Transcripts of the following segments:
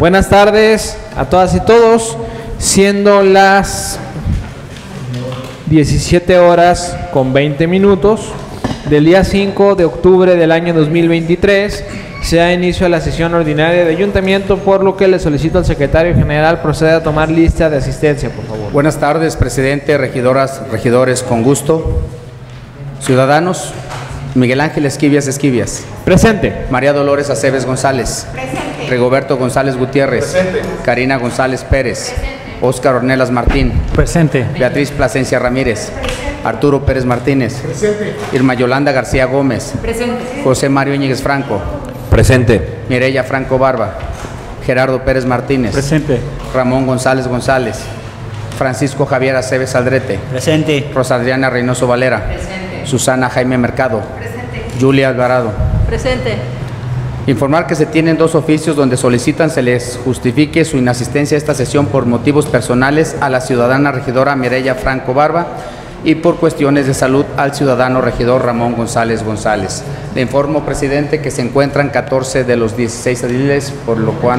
Buenas tardes a todas y todos, siendo las 17 horas con 20 minutos del día 5 de octubre del año 2023, se da inicio a la sesión ordinaria de ayuntamiento, por lo que le solicito al secretario general proceda a tomar lista de asistencia, por favor. Buenas tardes, presidente, regidoras, regidores, con gusto. Ciudadanos, Miguel Ángel Esquivias. Presente. María Dolores Aceves González. Presente. Rigoberto González Gutiérrez. Presente. Karina González Pérez. Óscar Ornelas Martín. Presente. Beatriz Plasencia Ramírez. Arturo Pérez Martínez. Presente. Irma Yolanda García Gómez. Presente. José Mario Íñiguez Franco. Presente. Mireya Franco Barba. Gerardo Pérez Martínez. Presente. Ramón González González. Francisco Javier Aceves Aldrete. Presente. Rosa Adriana Reynoso Valera. Presente. Susana Jaime Mercado. Presente. Julia Alvarado. Presente. Informar que se tienen dos oficios donde solicitan se les justifique su inasistencia a esta sesión por motivos personales a la ciudadana regidora Mireya Franco Barba y por cuestiones de salud al ciudadano regidor Ramón González González. Le informo, presidente, que se encuentran 14 de los 16 ediles, por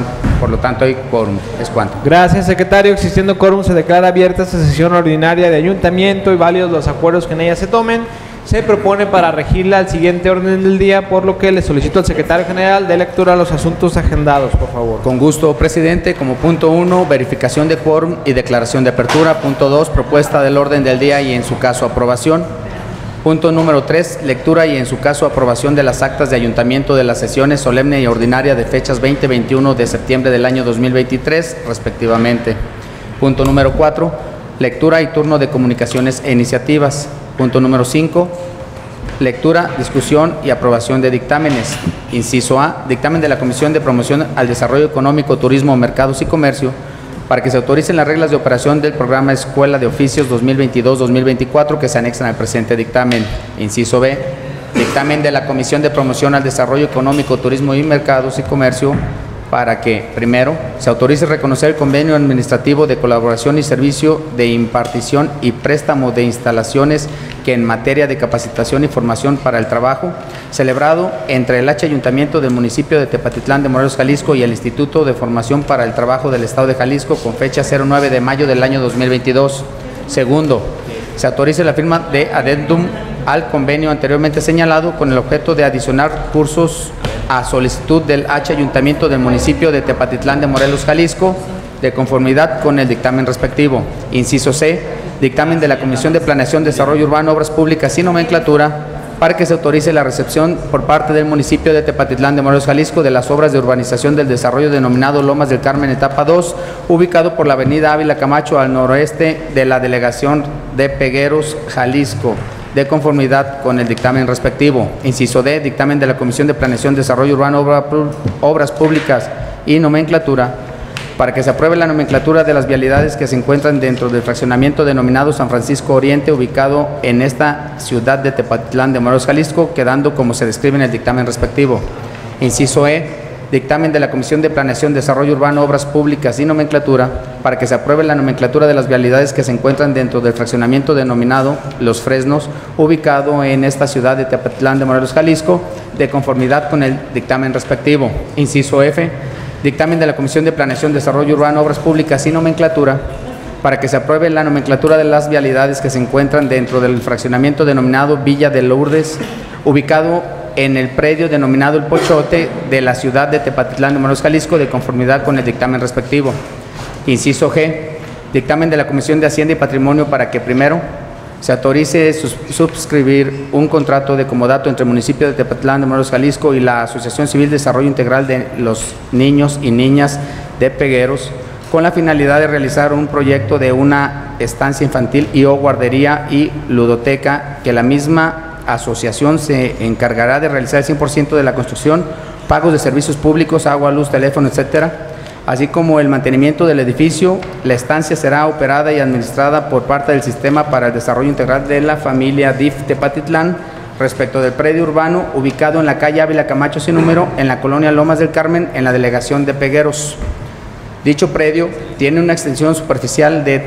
lo tanto hay quórum. ¿Es cuánto? Gracias, secretario. Existiendo quórum, se declara abierta esta sesión ordinaria de ayuntamiento y válidos los acuerdos que en ella se tomen. Se propone para regirla al siguiente orden del día, por lo que le solicito al secretario general de lectura a los asuntos agendados, por favor. Con gusto, presidente. Como punto 1, verificación de quórum y declaración de apertura. Punto 2, propuesta del orden del día y en su caso aprobación. Punto número 3, lectura y en su caso aprobación de las actas de ayuntamiento de las sesiones solemne y ordinaria de fechas 20 y 21 de septiembre del año 2023, respectivamente. Punto número 4, lectura y turno de comunicaciones e iniciativas. Punto número 5, lectura, discusión y aprobación de dictámenes. Inciso A, dictamen de la Comisión de Promoción al Desarrollo Económico, Turismo, Mercados y Comercio para que se autoricen las reglas de operación del programa Escuela de Oficios 2022-2024 que se anexan al presente dictamen. Inciso B, dictamen de la Comisión de Promoción al Desarrollo Económico, Turismo y Mercados y Comercio para que, primero, se autorice reconocer el convenio administrativo de colaboración y servicio de impartición y préstamo de instalaciones que en materia de capacitación y formación para el trabajo, celebrado entre el Ayuntamiento del municipio de Tepatitlán de Morelos, Jalisco y el Instituto de Formación para el Trabajo del Estado de Jalisco con fecha 09 de mayo del año 2022. Segundo, se autorice la firma de adendum al convenio anteriormente señalado con el objeto de adicionar cursos a solicitud del Ayuntamiento del municipio de Tepatitlán de Morelos, Jalisco, de conformidad con el dictamen respectivo. Inciso C, dictamen de la Comisión de Planeación, Desarrollo Urbano, Obras Públicas y Nomenclatura para que se autorice la recepción por parte del municipio de Tepatitlán de Morelos, Jalisco, de las obras de urbanización del desarrollo denominado Lomas del Carmen, etapa 2, ubicado por la avenida Ávila Camacho al noroeste de la delegación de Pegueros, Jalisco, de conformidad con el dictamen respectivo. Inciso D, dictamen de la Comisión de Planeación, Desarrollo Urbano, Obras Públicas y Nomenclatura para que se apruebe la nomenclatura de las vialidades que se encuentran dentro del fraccionamiento denominado San Francisco Oriente, ubicado en esta ciudad de Tepatitlán de Morelos, Jalisco, quedando como se describe en el dictamen respectivo. Inciso E, dictamen de la Comisión de Planeación, Desarrollo Urbano, Obras Públicas y Nomenclatura para que se apruebe la nomenclatura de las vialidades que se encuentran dentro del fraccionamiento denominado Los Fresnos, ubicado en esta ciudad de Tepatitlán de Morelos, Jalisco, de conformidad con el dictamen respectivo. Inciso F, dictamen de la Comisión de Planeación, Desarrollo Urbano, Obras Públicas y Nomenclatura para que se apruebe la nomenclatura de las vialidades que se encuentran dentro del fraccionamiento denominado Villa de Lourdes, ubicado en el predio denominado El Pochote de la ciudad de Tepatitlán de Morelos, Jalisco, de conformidad con el dictamen respectivo. Inciso G, dictamen de la Comisión de Hacienda y Patrimonio para que, primero, se autorice suscribir un contrato de comodato entre el municipio de Tepatitlán de Morelos, Jalisco y la Asociación Civil de Desarrollo Integral de los Niños y Niñas de Pegueros con la finalidad de realizar un proyecto de una estancia infantil y o guardería y ludoteca que la misma asociación se encargará de realizar el 100% de la construcción, pagos de servicios públicos, agua, luz, teléfono, etcétera, así como el mantenimiento del edificio. La estancia será operada y administrada por parte del Sistema para el Desarrollo Integral de la Familia DIF Tepatitlán respecto del predio urbano ubicado en la calle Ávila Camacho sin número en la colonia Lomas del Carmen en la delegación de Pegueros. Dicho predio tiene una extensión superficial de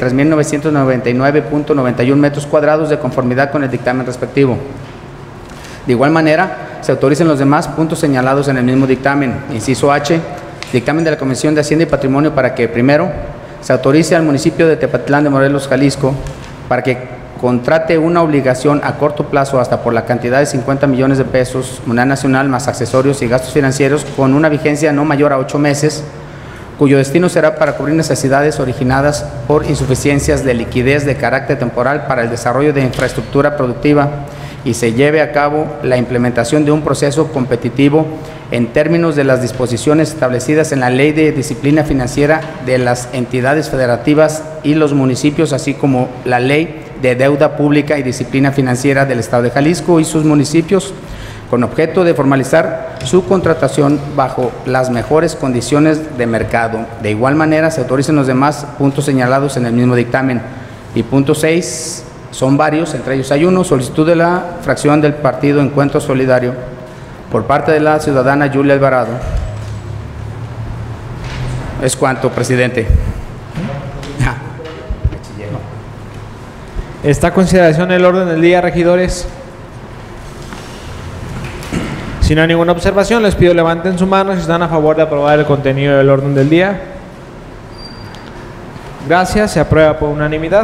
3.999.91 metros cuadrados de conformidad con el dictamen respectivo. De igual manera, se autorizan los demás puntos señalados en el mismo dictamen. Inciso H, Dictamen de la Comisión de Hacienda y Patrimonio para que, primero, se autorice al municipio de Tepatitlán de Morelos, Jalisco, para que contrate una obligación a corto plazo hasta por la cantidad de 50 millones de pesos, moneda nacional más accesorios y gastos financieros, con una vigencia no mayor a 8 meses, cuyo destino será para cubrir necesidades originadas por insuficiencias de liquidez de carácter temporal para el desarrollo de infraestructura productiva, y se lleve a cabo la implementación de un proceso competitivo en términos de las disposiciones establecidas en la Ley de Disciplina Financiera de las entidades federativas y los municipios, así como la Ley de Deuda Pública y Disciplina Financiera del Estado de Jalisco y sus municipios, con objeto de formalizar su contratación bajo las mejores condiciones de mercado. De igual manera, se autorizan los demás puntos señalados en el mismo dictamen. Y punto 6, son varios, entre ellos hay uno: solicitud de la fracción del Partido Encuentro Solidario por parte de la ciudadana Julia Alvarado. Es cuanto, presidente. ¿Está a consideración el orden del día, regidores? Si no hay ninguna observación, les pido levanten su mano si están a favor de aprobar el contenido del orden del día. Gracias, se aprueba por unanimidad.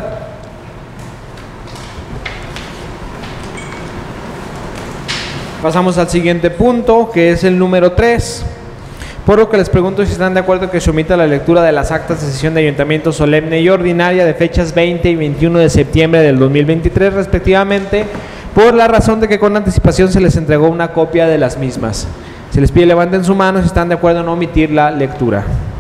Pasamos al siguiente punto, que es el número 3. Por lo que les pregunto si están de acuerdo que se omita la lectura de las actas de sesión de ayuntamiento solemne y ordinaria de fechas 20 y 21 de septiembre del 2023 respectivamente, por la razón de que con anticipación se les entregó una copia de las mismas. Se les pide levanten su mano si están de acuerdo en omitir la lectura.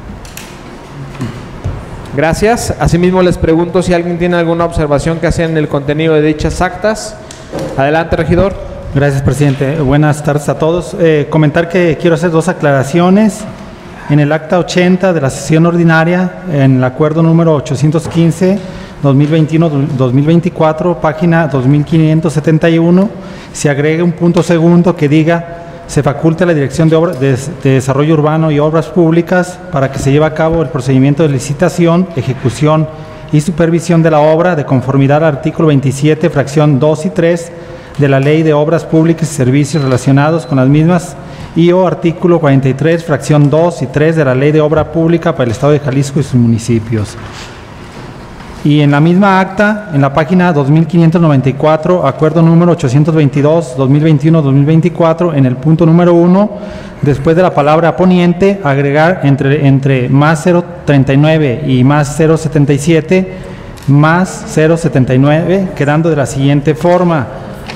Gracias. Asimismo les pregunto si alguien tiene alguna observación que hacer en el contenido de dichas actas. Adelante, regidor. Gracias, presidente. Buenas tardes a todos. Comentar que quiero hacer dos aclaraciones. En el acta 80 de la sesión ordinaria, en el acuerdo número 815, 2021-2024, página 2571, se agrega un punto segundo que diga: se faculta a la Dirección de Desarrollo Urbano y Obras Públicas para que se lleve a cabo el procedimiento de licitación, ejecución y supervisión de la obra de conformidad al artículo 27, fracción 2 y 3 de la Ley de Obras Públicas y Servicios relacionados con las mismas, y o artículo 43, fracción 2 y 3 de la Ley de Obra Pública para el Estado de Jalisco y sus municipios. Y en la misma acta, en la página 2594, acuerdo número 822, 2021-2024, en el punto número 1, después de la palabra poniente, agregar entre más 039 y más 077, más 079, quedando de la siguiente forma: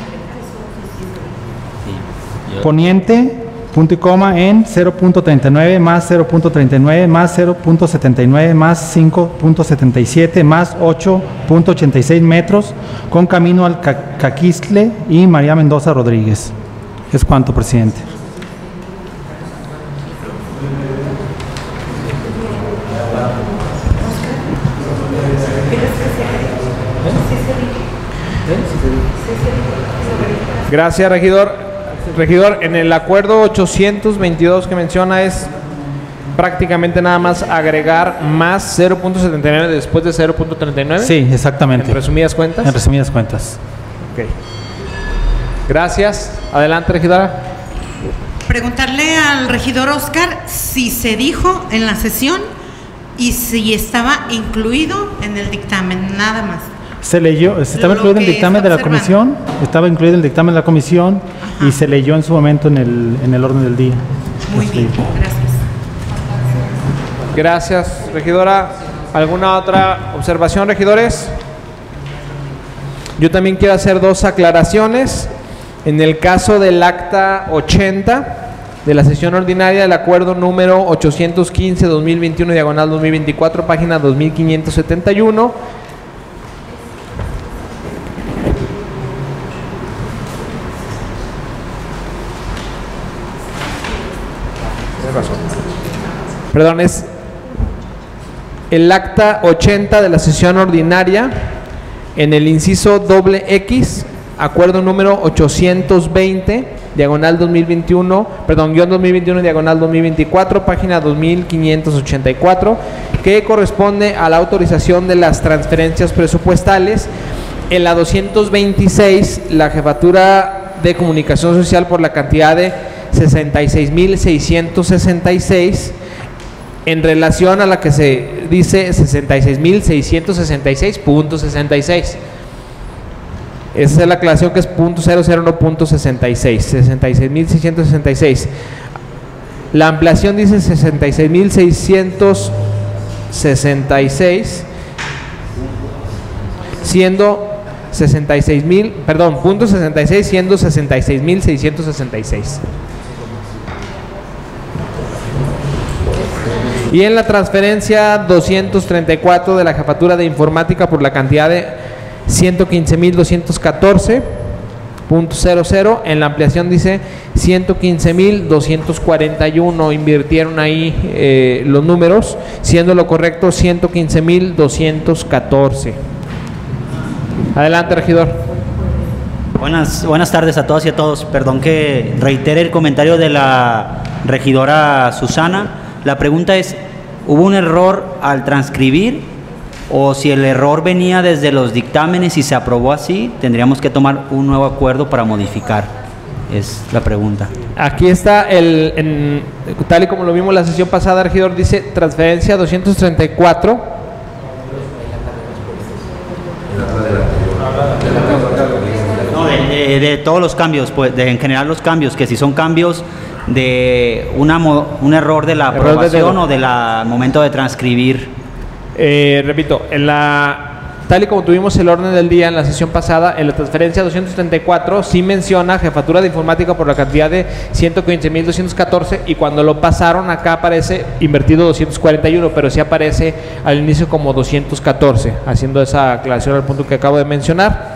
poniente, punto y coma, en 0.39 más 0.39 más 0.79 más 5.77 más 8.86 metros, con camino al Caquistle y María Mendoza Rodríguez. Es cuanto, presidente. Gracias, regidor. Regidor, en el acuerdo 822 que menciona es prácticamente nada más agregar más 0.79 después de 0.39. Sí, exactamente. ¿En resumidas cuentas? En resumidas cuentas. Ok. Gracias. Adelante, regidora. Preguntarle al regidor Oscar si se dijo en la sesión y si estaba incluido en el dictamen, nada más. Se leyó, estaba incluido en el dictamen de la comisión, ajá, y se leyó en su momento en el orden del día. Muy bien, gracias. Gracias, regidora. ¿Alguna otra observación, regidores? Yo también quiero hacer dos aclaraciones. En el caso del acta 80 de la sesión ordinaria del acuerdo número 815-2021-2024, página 2571, perdón, es el acta 80 de la sesión ordinaria, en el inciso doble X, acuerdo número 820, diagonal 2021, perdón, guión 2021, diagonal 2024, página 2584, que corresponde a la autorización de las transferencias presupuestales. En la 226, la Jefatura de Comunicación Social, por la cantidad de 66,666, en relación a la que se dice 66.666.66. Esa es la aclaración, que es .00, no .66, 66.666. La ampliación dice 66.666, siendo 66.000, perdón, .66 siendo 66.666. Y en la transferencia 234 de la Jefatura de Informática por la cantidad de 115.214.00, en la ampliación dice 115.241, invirtieron ahí los números, siendo lo correcto 115.214. Adelante, regidor. Buenas tardes a todas y a todos. Perdón que reitere el comentario de la regidora Susana. La pregunta es, ¿hubo un error al transcribir? O si el error venía desde los dictámenes y se aprobó así, tendríamos que tomar un nuevo acuerdo para modificar. Es la pregunta. Aquí está, tal y como lo vimos la sesión pasada, regidor, dice transferencia 234. No, de todos los cambios, pues, en general los cambios, que si son cambios de un error de la aprobación o del momento de transcribir. Repito, tal y como tuvimos el orden del día en la sesión pasada, en la transferencia 234 sí menciona Jefatura de Informática por la cantidad de 115.214, y cuando lo pasaron acá aparece invertido 241, pero sí aparece al inicio como 214, haciendo esa aclaración al punto que acabo de mencionar.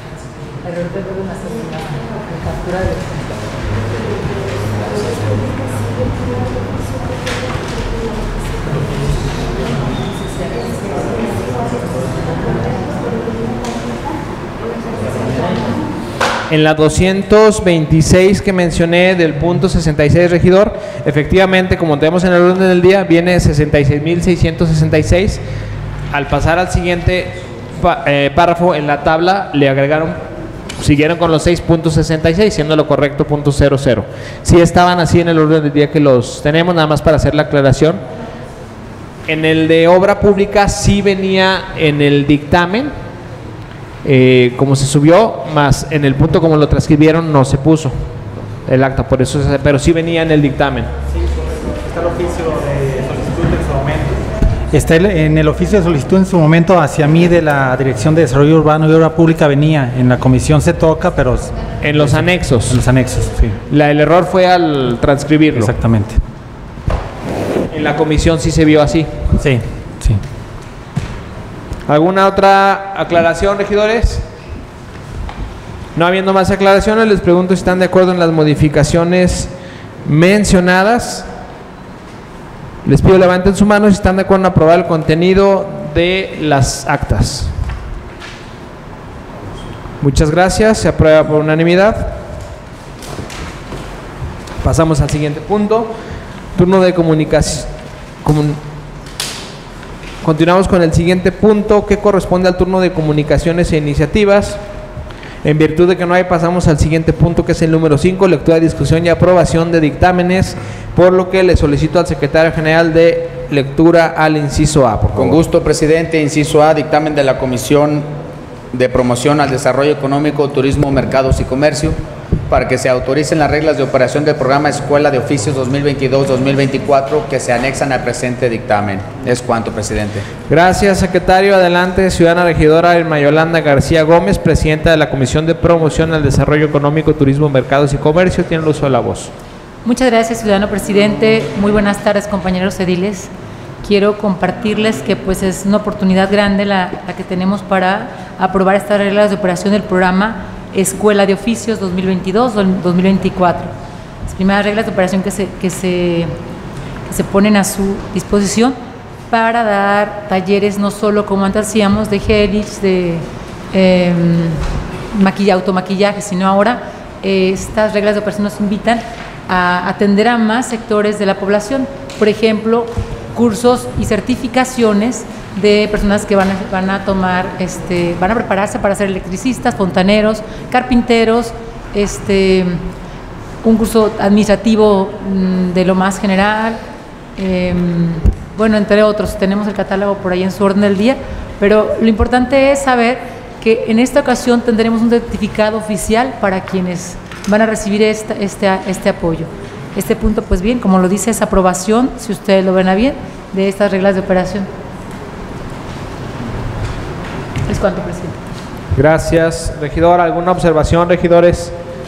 En la 226 que mencioné del punto 66, regidor, efectivamente, como tenemos en el orden del día, viene 66.666. Al pasar al siguiente párrafo en la tabla, le agregaron, siguieron con los 6.66, siendo lo correcto .00. Sí estaban así en el orden del día que los tenemos, nada más para hacer la aclaración. En el de obra pública sí venía en el dictamen, como se subió, más en el punto como lo transcribieron no se puso el acta, por eso, pero sí venía en el dictamen. Sí, está el oficio de solicitud en su momento. Está en el oficio de solicitud en su momento hacia mí de la Dirección de Desarrollo Urbano y Obra Pública, venía, en la comisión se toca, pero... En los anexos. En los anexos, sí. El error fue al transcribirlo. Exactamente. En la comisión sí se vio así. Sí, sí. ¿Alguna otra aclaración, regidores? No habiendo más aclaraciones, les pregunto si están de acuerdo en las modificaciones mencionadas. Les pido levanten su mano si están de acuerdo en aprobar el contenido de las actas. Muchas gracias, se aprueba por unanimidad. Pasamos al siguiente punto. Turno de comunicación. Continuamos con el siguiente punto, que corresponde al turno de comunicaciones e iniciativas. En virtud de que no hay, pasamos al siguiente punto, que es el número 5, lectura, discusión y aprobación de dictámenes, por lo que le solicito al secretario general de lectura al inciso A, por favor. Con gusto, presidente. Inciso A, dictamen de la Comisión de Promoción al Desarrollo Económico, Turismo, Mercados y Comercio, para que se autoricen las reglas de operación del programa Escuela de Oficios 2022-2024 que se anexan al presente dictamen. Es cuanto, presidente. Gracias, secretario. Adelante, ciudadana regidora Irma Yolanda García Gómez, presidenta de la Comisión de Promoción al Desarrollo Económico, Turismo, Mercados y Comercio. Tiene el uso de la voz. Muchas gracias, ciudadano presidente. Muy buenas tardes, compañeros ediles. Quiero compartirles que pues es una oportunidad grande la que tenemos para aprobar estas reglas de operación del programa Escuela de Oficios 2022-2024. Las primeras reglas de operación que se ponen a su disposición para dar talleres, no solo como antes hacíamos de helix, de automaquillaje, sino ahora estas reglas de operación nos invitan a atender a más sectores de la población. Por ejemplo, cursos y certificaciones de personas que van a tomar, van a prepararse para ser electricistas, fontaneros, carpinteros, un curso administrativo de lo más general, bueno, entre otros, tenemos el catálogo por ahí en su orden del día, pero lo importante es saber que en esta ocasión tendremos un certificado oficial para quienes van a recibir este apoyo. Este punto, pues bien, como lo dice, es aprobación, si ustedes lo ven a bien, de estas reglas de operación. Es cuanto, presidente. Gracias, regidor. ¿Alguna observación, regidores?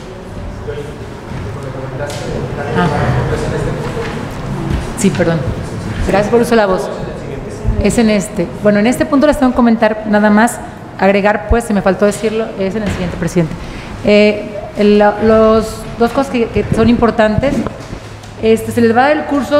Sí, perdón. Gracias por el uso de la voz. Es en este. Bueno, en este punto les tengo que comentar nada más, agregar, pues, se me faltó decirlo, es en el siguiente, presidente. Los dos cosas que son importantes, se les va a dar el curso,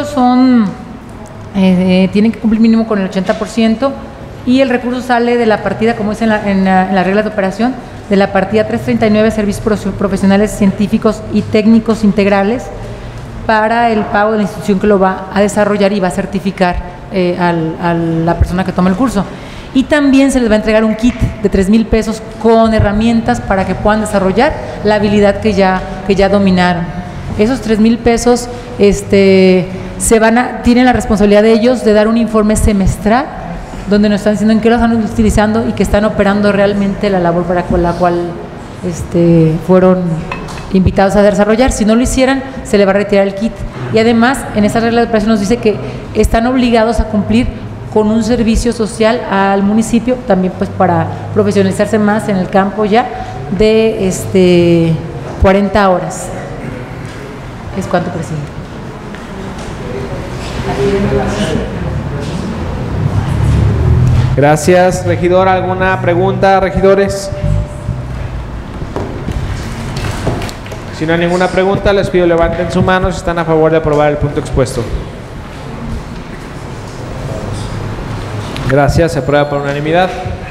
tienen que cumplir mínimo con el 80%, y el recurso sale de la partida, como dice en las reglas de operación, de la partida 339, servicios profesionales científicos y técnicos integrales, para el pago de la institución que lo va a desarrollar y va a certificar a la persona que toma el curso. Y también se les va a entregar un kit de 3,000 pesos con herramientas para que puedan desarrollar la habilidad que ya dominaron. Esos 3,000 pesos tienen la responsabilidad de ellos de dar un informe semestral donde nos están diciendo en qué lo están utilizando y que están operando realmente la labor para la cual fueron invitados a desarrollar. Si no lo hicieran, se le va a retirar el kit. Y además, en esa regla de operación nos dice que están obligados a cumplir con un servicio social al municipio, también pues para profesionalizarse más en el campo ya, de 40 horas. ¿Es cuánto, presidente? Gracias, regidor. ¿Alguna pregunta, regidores? Si no hay ninguna pregunta, les pido levanten su mano si están a favor de aprobar el punto expuesto. Gracias, se aprueba por unanimidad.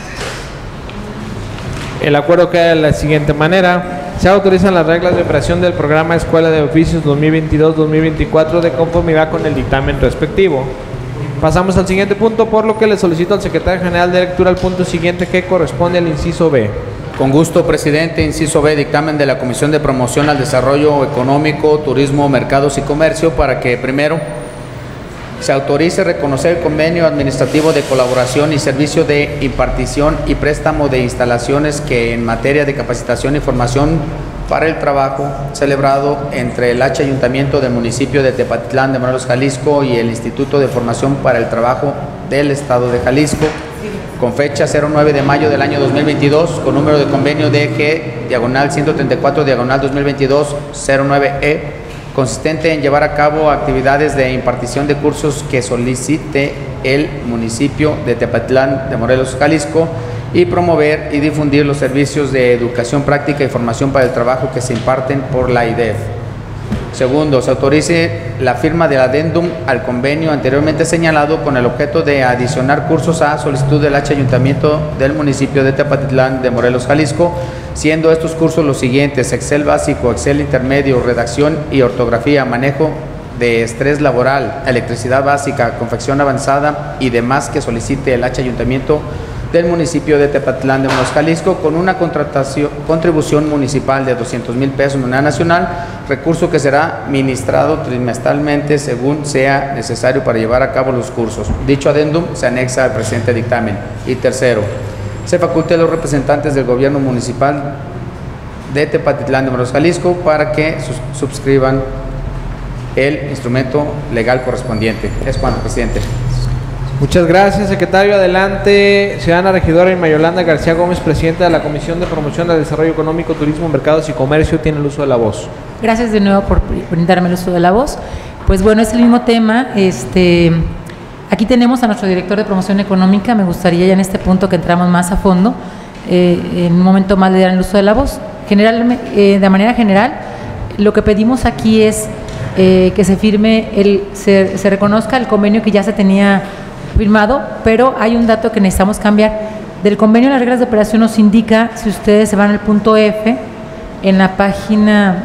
El acuerdo queda de la siguiente manera. Se autorizan las reglas de operación del programa Escuela de Oficios 2022-2024 de conformidad con el dictamen respectivo. Pasamos al siguiente punto, por lo que le solicito al secretario general de lectura al punto siguiente, que corresponde al inciso B. Con gusto, presidente. Inciso B, dictamen de la Comisión de Promoción al Desarrollo Económico, Turismo, Mercados y Comercio, para que primero se autorice reconocer el convenio administrativo de colaboración y servicio de impartición y préstamo de instalaciones que en materia de capacitación y formación para el trabajo celebrado entre el Ayuntamiento del municipio de Tepatitlán de Morelos, Jalisco, y el Instituto de Formación para el Trabajo del Estado de Jalisco, con fecha 09 de mayo del año 2022, con número de convenio DG/134/2022-09E, consistente en llevar a cabo actividades de impartición de cursos que solicite el municipio de Tepatitlán de Morelos, Jalisco, y promover y difundir los servicios de educación práctica y formación para el trabajo que se imparten por la IDEF. Segundo, se autorice la firma del adendum al convenio anteriormente señalado con el objeto de adicionar cursos a solicitud del Ayuntamiento del municipio de Tepatitlán de Morelos, Jalisco, siendo estos cursos los siguientes: Excel básico, Excel intermedio, redacción y ortografía, manejo de estrés laboral, electricidad básica, confección avanzada y demás que solicite el Ayuntamiento del municipio de Tepatitlán de Morelos, Jalisco, con una contribución municipal de 200,000 pesos en moneda nacional, recurso que será ministrado trimestralmente según sea necesario para llevar a cabo los cursos. Dicho adendum se anexa al presente dictamen. Y tercero, se faculte a los representantes del gobierno municipal de Tepatitlán de Morelos, Jalisco, para que suscriban el instrumento legal correspondiente. Es cuanto, presidente. Muchas gracias, secretario. Adelante, ciudadana regidora Irma Yolanda García Gómez, presidenta de la Comisión de Promoción al Desarrollo Económico, Turismo, Mercados y Comercio, tiene el uso de la voz. Gracias de nuevo por brindarme el uso de la voz. Pues bueno, es el mismo tema. Aquí tenemos a nuestro director de Promoción Económica. Me gustaría ya en este punto que entramos más a fondo. En un momento más le darán el uso de la voz. De manera general, lo que pedimos aquí es que se firme, se reconozca el convenio que ya se tenía firmado, pero hay un dato que necesitamos cambiar. Del convenio, las reglas de operación nos indica, si ustedes se van al punto F, en la página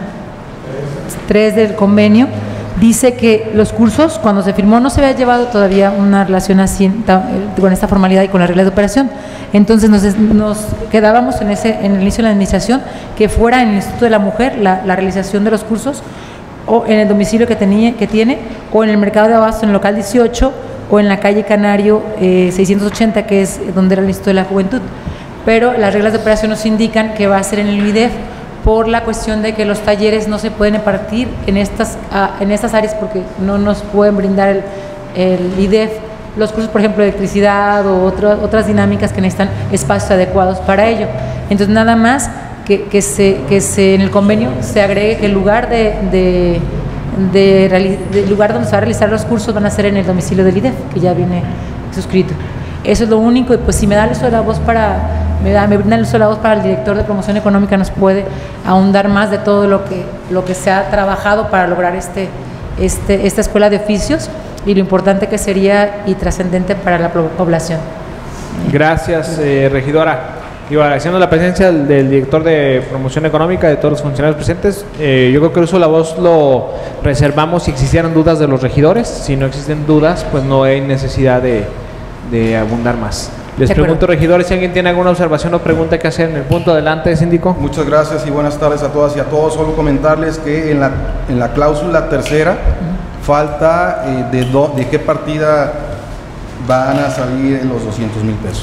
3 del convenio, dice que los cursos, cuando se firmó, no se había llevado todavía una relación así, con esta formalidad y con las reglas de operación. Entonces nos quedábamos en el inicio de la administración, que fuera en el Instituto de la Mujer la realización de los cursos, o en el domicilio que tiene, o en el mercado de abasto en el local 18, o en la calle Canario 680, que es donde era el Instituto de la Juventud. Pero las reglas de operación nos indican que va a ser en el IDEF por la cuestión de que los talleres no se pueden impartir en estas áreas porque no nos pueden brindar el IDEF los cursos, por ejemplo, de electricidad o otras dinámicas que necesitan espacios adecuados para ello. Entonces, nada más que se en el convenio se agregue que el lugar lugar donde se va a realizar los cursos van a ser en el domicilio del IDEF, que ya viene suscrito. Eso es lo único, y pues si me da el uso de la voz me brinda el uso de la voz para el director de promoción económica, nos puede ahondar más de todo lo que se ha trabajado para lograr esta escuela de oficios y lo importante que sería y trascendente para la población. Gracias, regidora. Y agradeciendo la presencia del director de promoción económica, de todos los funcionarios presentes, yo creo que el uso de la voz lo reservamos si existieran dudas de los regidores. Si no existen dudas, pues no hay necesidad de abundar más. Les pregunto, regidores, si alguien tiene alguna observación o pregunta que hacer en el punto. Adelante, síndico. Muchas gracias y buenas tardes a todas y a todos. Solo comentarles que en la cláusula tercera falta de qué partida van a salir los 200,000 pesos.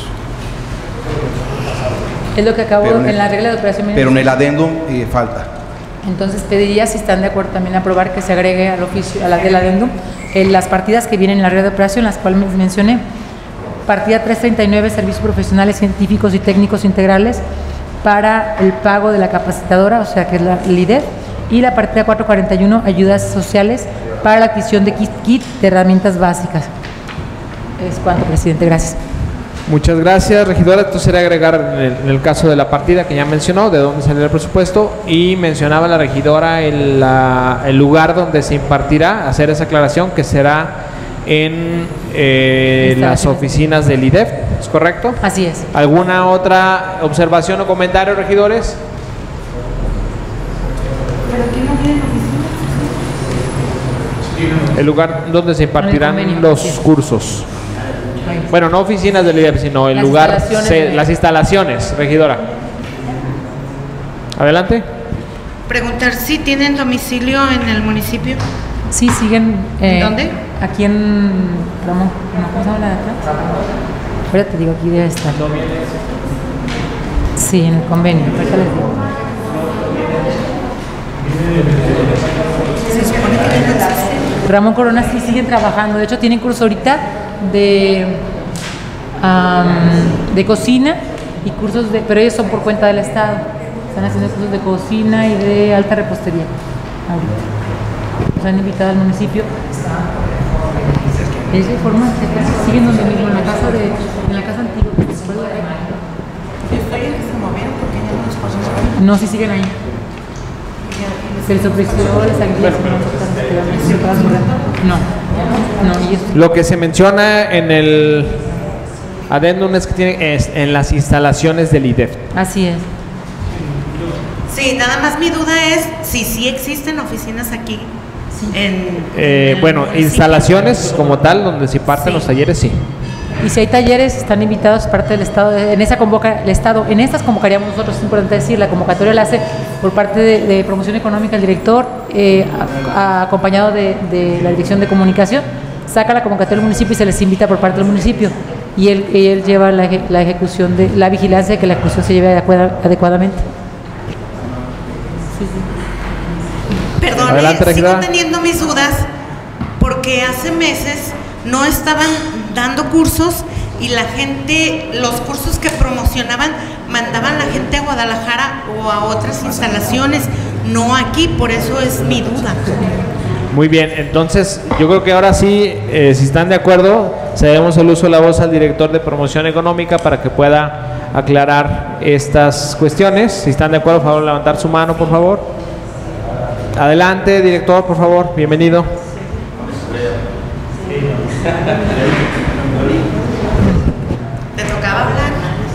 Es lo que acabo en la regla de operación. Pero en el adendum falta. Entonces pediría, si están de acuerdo, también aprobar que se agregue al oficio, a la del adendum, las partidas que vienen en la regla de operación, las cuales mencioné. Partida 339, servicios profesionales, científicos y técnicos integrales para el pago de la capacitadora, o sea que es la IDEF, y la partida 441, ayudas sociales para la adquisición de kit de herramientas básicas. Es cuanto, presidente. Gracias. Muchas gracias, regidora. Esto sería agregar en el caso de la partida que ya mencionó, de dónde salió el presupuesto, y mencionaba la regidora el lugar donde se impartirá, hacer esa aclaración, que será en las oficinas del IDEF, ¿es correcto? Así es. ¿Alguna otra observación o comentario, regidores? ¿Pero aquí no tienen oficinas? El lugar donde se impartirán los cursos. Bueno, no oficinas del IDEF, sino el lugar, las instalaciones, regidora. Adelante. Preguntar si tienen domicilio en el municipio. Sí, siguen. ¿En dónde? Aquí en Ramón. ¿Cómo se llama la de atrás? Ahora te digo, aquí debe estar. Sí, en el convenio. Ahorita les digo. Se supone que no existe. Ramón Corona sí siguen trabajando. De hecho, tienen curso ahorita de cocina y cursos pero ellos son por cuenta del Estado. Están haciendo cursos de cocina y de alta repostería ahorita. Nos han invitado al municipio. De esa forma siguen donde mismo, en la casa antigua. No, sí siguen ahí. Se les ofreció las aguillas. No, ellos. Lo que se menciona en el adendum es que es en las instalaciones del IDEF. Así es. Sí, nada más mi duda es si sí existen oficinas aquí. Sí. Bueno, instalaciones como tal, donde se imparten los talleres, sí. Y si hay talleres, están invitados parte del Estado. En estas convocaríamos nosotros, es importante decir, la convocatoria la hace por parte de promoción económica el director, acompañado de la dirección de comunicación, saca la convocatoria del municipio y se les invita por parte del municipio. Y él lleva la ejecución la vigilancia de que la ejecución se lleve adecuadamente. Sí. Perdón, sigo teniendo mis dudas porque hace meses no estaban dando cursos y la gente, los cursos que promocionaban, mandaban la gente a Guadalajara o a otras instalaciones, no aquí, por eso es mi duda. Muy bien, entonces yo creo que ahora sí, si están de acuerdo, cedemos el uso de la voz al director de promoción económica para que pueda aclarar estas cuestiones. Si están de acuerdo, por favor, levantar su mano, por favor. Adelante, director, por favor, bienvenido. ¿Te tocaba hablar?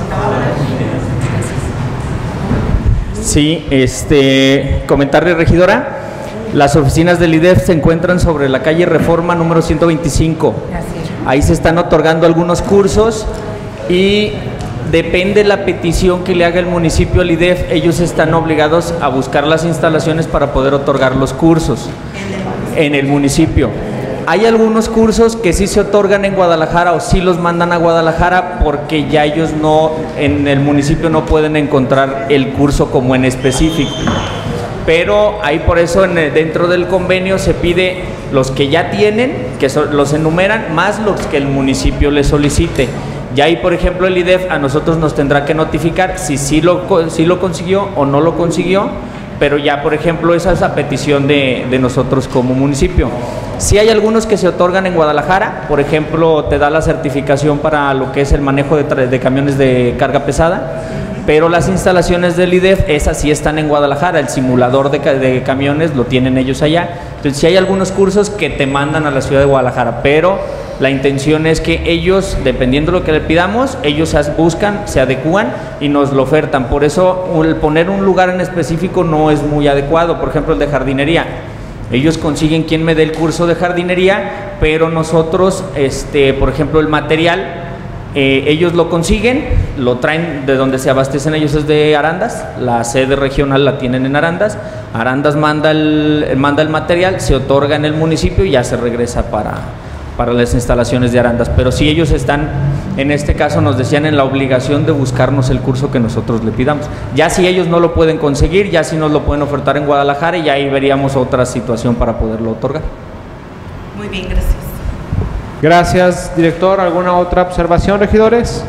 Sí, comentarle, regidora, las oficinas del IDEF se encuentran sobre la calle Reforma número 125. Ahí se están otorgando algunos cursos y depende la petición que le haga el municipio al IDEF, ellos están obligados a buscar las instalaciones para poder otorgar los cursos en el municipio. Hay algunos cursos que sí se otorgan en Guadalajara o sí los mandan a Guadalajara porque ya ellos no, en el municipio no pueden encontrar el curso como en específico. Pero ahí por eso dentro del convenio se pide los que ya tienen, que los enumeran, más los que el municipio les solicite. Y ahí, por ejemplo, el IDEF a nosotros nos tendrá que notificar si sí lo consiguió o no lo consiguió, pero ya, por ejemplo, esa es a petición de nosotros como municipio. Sí hay algunos que se otorgan en Guadalajara, por ejemplo, te da la certificación para lo que es el manejo de camiones de carga pesada, pero las instalaciones del IDEF, esas sí están en Guadalajara, el simulador de camiones lo tienen ellos allá. Entonces sí hay algunos cursos que te mandan a la ciudad de Guadalajara, pero la intención es que ellos, dependiendo de lo que le pidamos, ellos buscan, se adecúan y nos lo ofertan. Por eso el poner un lugar en específico no es muy adecuado. Por ejemplo, el de jardinería. Ellos consiguen quien me dé el curso de jardinería, pero nosotros, por ejemplo, el material, ellos lo consiguen, lo traen de donde se abastecen ellos, es de Arandas, la sede regional la tienen en Arandas. Arandas manda el material, se otorga en el municipio y ya se regresa para las instalaciones de Arandas. Pero sí, ellos están, en este caso nos decían, en la obligación de buscarnos el curso que nosotros le pidamos. Ya si ellos no lo pueden conseguir, ya si nos lo pueden ofertar en Guadalajara, y ahí veríamos otra situación para poderlo otorgar. Muy bien, gracias. Gracias, director. ¿Alguna otra observación, regidores?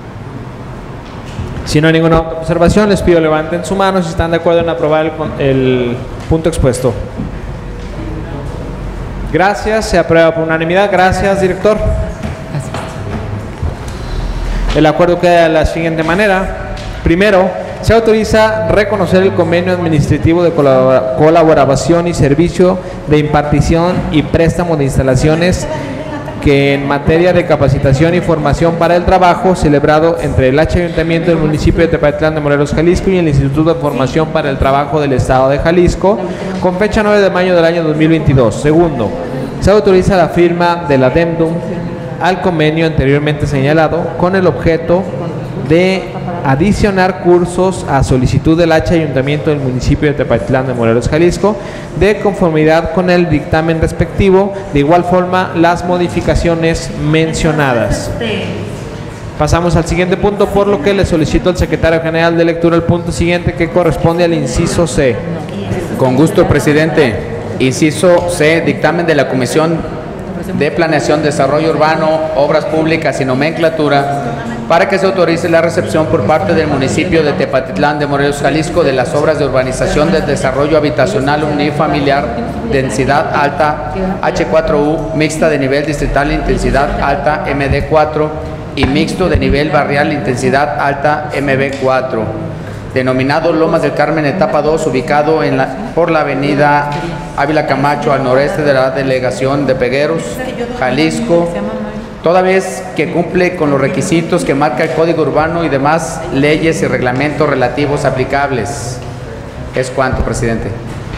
Si no hay ninguna otra observación, les pido levanten su mano si están de acuerdo en aprobar el punto expuesto. Gracias, se aprueba por unanimidad. Gracias, director. El acuerdo queda de la siguiente manera. Primero, se autoriza reconocer el convenio administrativo de colaboración y servicio de impartición y préstamo de instalaciones que en materia de capacitación y formación para el trabajo celebrado entre el Ayuntamiento del municipio de Tepatitlán de Morelos, Jalisco, y el Instituto de Formación para el Trabajo del Estado de Jalisco, con fecha 9 de mayo del año 2022. Segundo, se autoriza la firma del adendum al convenio anteriormente señalado con el objeto de adicionar cursos a solicitud del Ayuntamiento del municipio de Tepatitlán de Morelos, Jalisco, de conformidad con el dictamen respectivo. De igual forma, las modificaciones mencionadas. Pasamos al siguiente punto, por lo que le solicito al secretario general de lectura el punto siguiente, que corresponde al inciso C. Con gusto, presidente. Inciso C, dictamen de la Comisión de Planeación, Desarrollo Urbano, Obras Públicas y Nomenclatura, para que se autorice la recepción por parte del municipio de Tepatitlán de Morelos, Jalisco, de las obras de urbanización del desarrollo habitacional unifamiliar, densidad alta H4U, mixta de nivel distrital, intensidad alta MD4, y mixto de nivel barrial, intensidad alta MB4, denominado Lomas del Carmen, etapa 2, ubicado por la avenida Ávila Camacho, al noreste de la delegación de Pegueros, Jalisco, toda vez que cumple con los requisitos que marca el Código Urbano y demás leyes y reglamentos relativos aplicables. Es cuanto, presidente.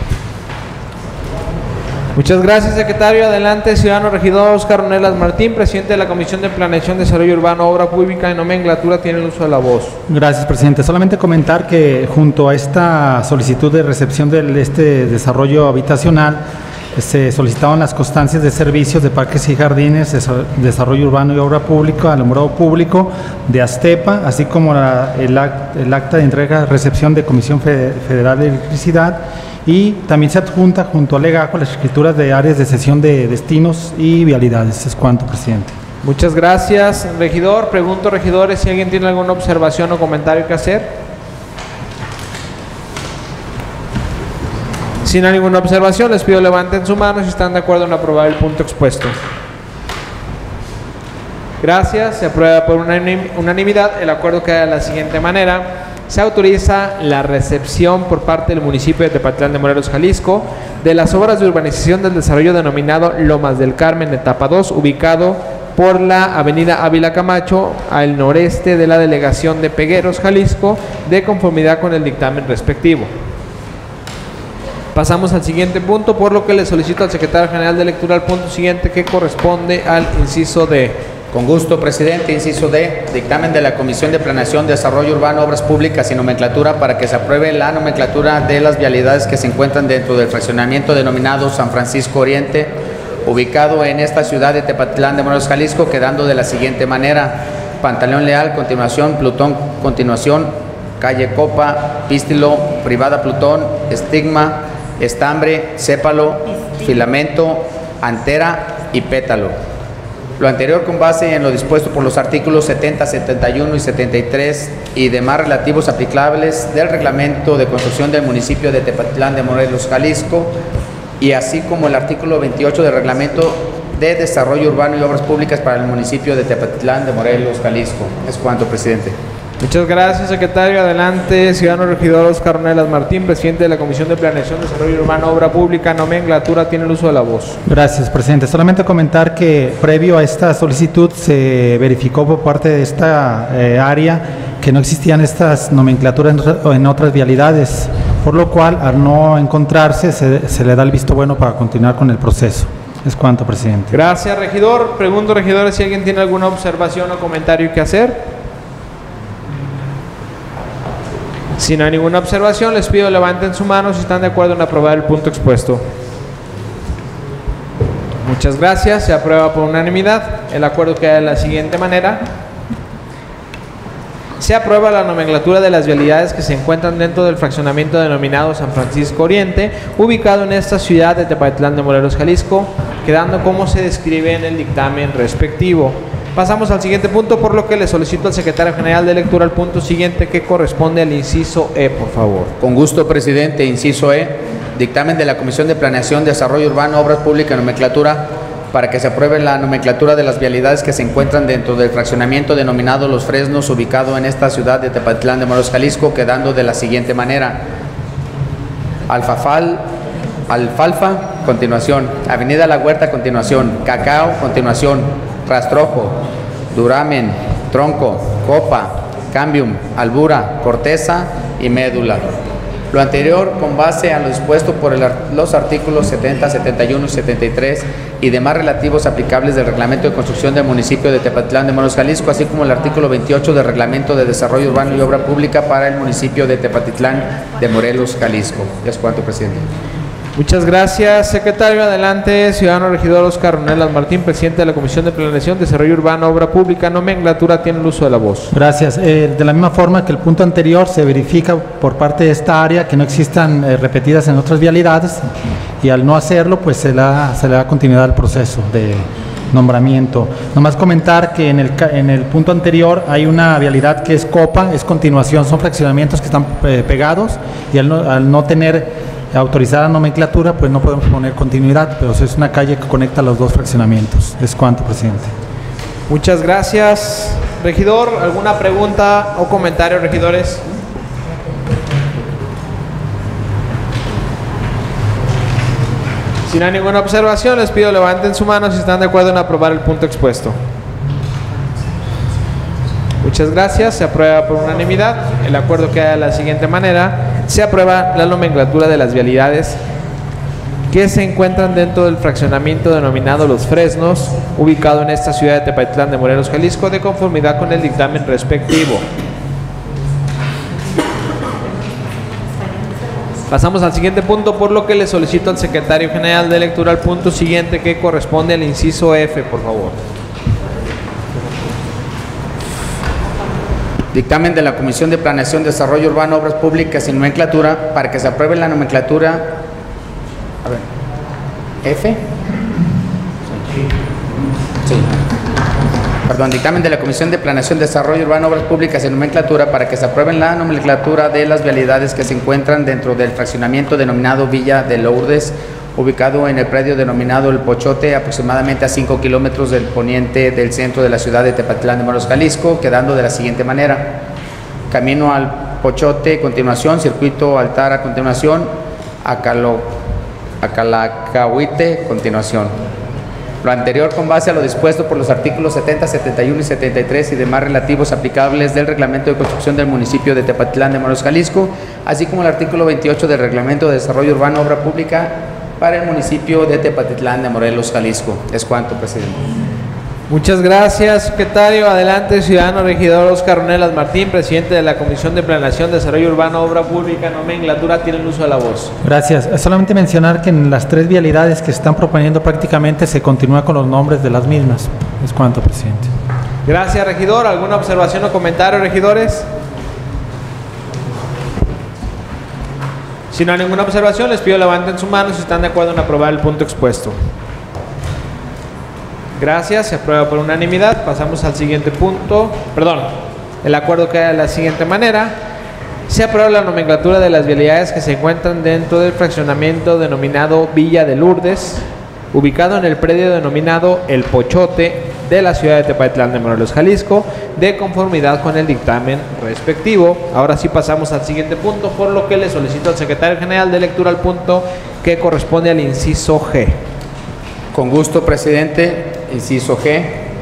Muchas gracias, secretario. Adelante, ciudadano regidor Oscar Ornelas Martín, presidente de la Comisión de Planeación, Desarrollo Urbano, Obra Pública y Nomenclatura, tiene el uso de la voz. Gracias, presidente. Solamente comentar que junto a esta solicitud de recepción de este desarrollo habitacional, se solicitaban las constancias de servicios de parques y jardines, desarrollo urbano y obra pública, alumbrado público, de Aztepa, así como el acta de entrega recepción de Comisión Federal de Electricidad, y también se adjunta junto a Legajo las escrituras de áreas de cesión de destinos y vialidades. Es cuanto, presidente. Muchas gracias, regidor. Pregunto, regidores, si alguien tiene alguna observación o comentario que hacer. Si no hay ninguna observación, les pido levanten su mano si están de acuerdo en aprobar el punto expuesto. Gracias, se aprueba por unanimidad. El acuerdo queda de la siguiente manera. Se autoriza la recepción por parte del municipio de Tepatitlán de Morelos, Jalisco, de las obras de urbanización del desarrollo denominado Lomas del Carmen, etapa 2, ubicado por la avenida Ávila Camacho, al noreste de la delegación de Pegueros, Jalisco, de conformidad con el dictamen respectivo. Pasamos al siguiente punto, por lo que le solicito al secretario general de lectura el punto siguiente, que corresponde al inciso D. Con gusto, presidente. Inciso D, dictamen de la Comisión de Planeación, Desarrollo Urbano, Obras Públicas y Nomenclatura, para que se apruebe la nomenclatura de las vialidades que se encuentran dentro del fraccionamiento denominado San Francisco Oriente, ubicado en esta ciudad de Tepatitlán de Morelos, Jalisco, quedando de la siguiente manera: Pantaleón Leal, continuación, Plutón, continuación, calle Copa, Pístilo, Privada Plutón, Estigma, Estambre, Sépalo, Filamento, Antera y Pétalo. Lo anterior con base en lo dispuesto por los artículos 70, 71 y 73 y demás relativos aplicables del reglamento de construcción del municipio de Tepatitlán de Morelos, Jalisco, y así como el artículo 28 del reglamento de desarrollo urbano y obras públicas para el municipio de Tepatitlán de Morelos, Jalisco. Es cuanto, presidente. Muchas gracias, secretario. Adelante, ciudadano regidor Oscar Ornelas Martín, presidente de la Comisión de Planeación, Desarrollo Urbano, Obra Pública, Nomenclatura, tiene el uso de la voz. Gracias, presidente. Solamente comentar que previo a esta solicitud se verificó por parte de esta área que no existían estas nomenclaturas en otras vialidades, por lo cual, al no encontrarse, se le da el visto bueno para continuar con el proceso. Es cuanto, presidente. Gracias, regidor. Pregunto, regidores, si alguien tiene alguna observación o comentario que hacer. Si no hay ninguna observación, les pido levanten su mano si están de acuerdo en aprobar el punto expuesto. Muchas gracias. Se aprueba por unanimidad. El acuerdo queda de la siguiente manera. Se aprueba la nomenclatura de las vialidades que se encuentran dentro del fraccionamiento denominado San Francisco Oriente, ubicado en esta ciudad de Tepatitlán de Morelos, Jalisco, quedando como se describe en el dictamen respectivo. Pasamos al siguiente punto, por lo que le solicito al secretario general de lectura al punto siguiente, que corresponde al inciso E, por favor. Con gusto, presidente. Inciso E, dictamen de la Comisión de Planeación, Desarrollo Urbano, Obras Públicas y Nomenclatura para que se apruebe la nomenclatura de las vialidades que se encuentran dentro del fraccionamiento denominado Los Fresnos, ubicado en esta ciudad de Tepatitlán de Morelos, Jalisco, quedando de la siguiente manera: Alfalfa, continuación; Avenida La Huerta, continuación; Cacao, continuación; Rastrojo, Duramen, Tronco, Copa, Cambium, Albura, Corteza y Médula. Lo anterior con base a lo dispuesto por los artículos 70, 71 y 73 y demás relativos aplicables del Reglamento de Construcción del municipio de Tepatitlán de Morelos, Jalisco, así como el artículo 28 del Reglamento de Desarrollo Urbano y Obra Pública para el municipio de Tepatitlán de Morelos, Jalisco. Es cuanto, presidente. Muchas gracias, secretario. Adelante, ciudadano regidor Oscar Ornelas Martín, presidente de la Comisión de Planeación, Desarrollo Urbano, Obra Pública, Nomenclatura, tiene el uso de la voz. Gracias. De la misma forma que el punto anterior, se verifica por parte de esta área que no existan repetidas en otras vialidades, y al no hacerlo, pues se le da continuidad al proceso de nombramiento. Nomás comentar que en el punto anterior hay una vialidad que es Copa, es continuación, son fraccionamientos que están pegados, y al no tener autorizada nomenclatura, pues no podemos poner continuidad, pero es una calle que conecta los dos fraccionamientos. Es cuanto, presidente. Muchas gracias, regidor. ¿Alguna pregunta o comentario, regidores? Si no hay ninguna observación, les pido levanten su mano si están de acuerdo en aprobar el punto expuesto. Muchas gracias. Se aprueba por unanimidad. El acuerdo queda de la siguiente manera. Se aprueba la nomenclatura de las vialidades que se encuentran dentro del fraccionamiento denominado Los Fresnos, ubicado en esta ciudad de Tepatitlán de Morelos, Jalisco, de conformidad con el dictamen respectivo. Pasamos al siguiente punto, por lo que le solicito al secretario general de lectura al punto siguiente, que corresponde al inciso F, por favor. Dictamen de la Comisión de Planeación, Desarrollo Urbano, Obras Públicas y Nomenclatura para que se apruebe la nomenclatura. A ver, ¿F? Sí. Perdón, dictamen de la Comisión de Planeación, Desarrollo Urbano, Obras Públicas y Nomenclatura para que se aprueben la nomenclatura de las vialidades que se encuentran dentro del fraccionamiento denominado Villa de Lourdes, ubicado en el predio denominado El Pochote, aproximadamente a 5 kilómetros del poniente del centro de la ciudad de Tepatitlán de Morelos, Jalisco, quedando de la siguiente manera: Camino al Pochote, continuación; Circuito Altar, a continuación; Acalacahuite, continuación. Lo anterior con base a lo dispuesto por los artículos 70, 71 y 73 y demás relativos aplicables del Reglamento de Construcción del municipio de Tepatitlán de Morelos, Jalisco, así como el artículo 28 del Reglamento de Desarrollo Urbano, Obra Pública para el municipio de Tepatitlán de Morelos, Jalisco. Es cuanto, presidente. Muchas gracias, secretario. Adelante, ciudadano regidor Oscar Ornelas Martín, presidente de la Comisión de Planeación, Desarrollo Urbano, Obra Pública, Nomenclatura, tiene el uso de la voz. Gracias. Solamente mencionar que en las 3 vialidades que se están proponiendo prácticamente se continúa con los nombres de las mismas. Es cuanto, presidente. Gracias, regidor. ¿Alguna observación o comentario, regidores? Si no hay ninguna observación, les pido levanten su mano si están de acuerdo en aprobar el punto expuesto. Gracias, se aprueba por unanimidad. Pasamos al siguiente punto. Perdón, el acuerdo queda de la siguiente manera. Se aprueba la nomenclatura de las vialidades que se encuentran dentro del fraccionamiento denominado Villa de Lourdes, ubicado en el predio denominado El Pochote de la ciudad de Tepatitlán de Morelos, Jalisco, de conformidad con el dictamen respectivo. Ahora sí pasamos al siguiente punto, por lo que le solicito al secretario general de lectura al punto que corresponde al inciso G. Con gusto, presidente. Inciso G.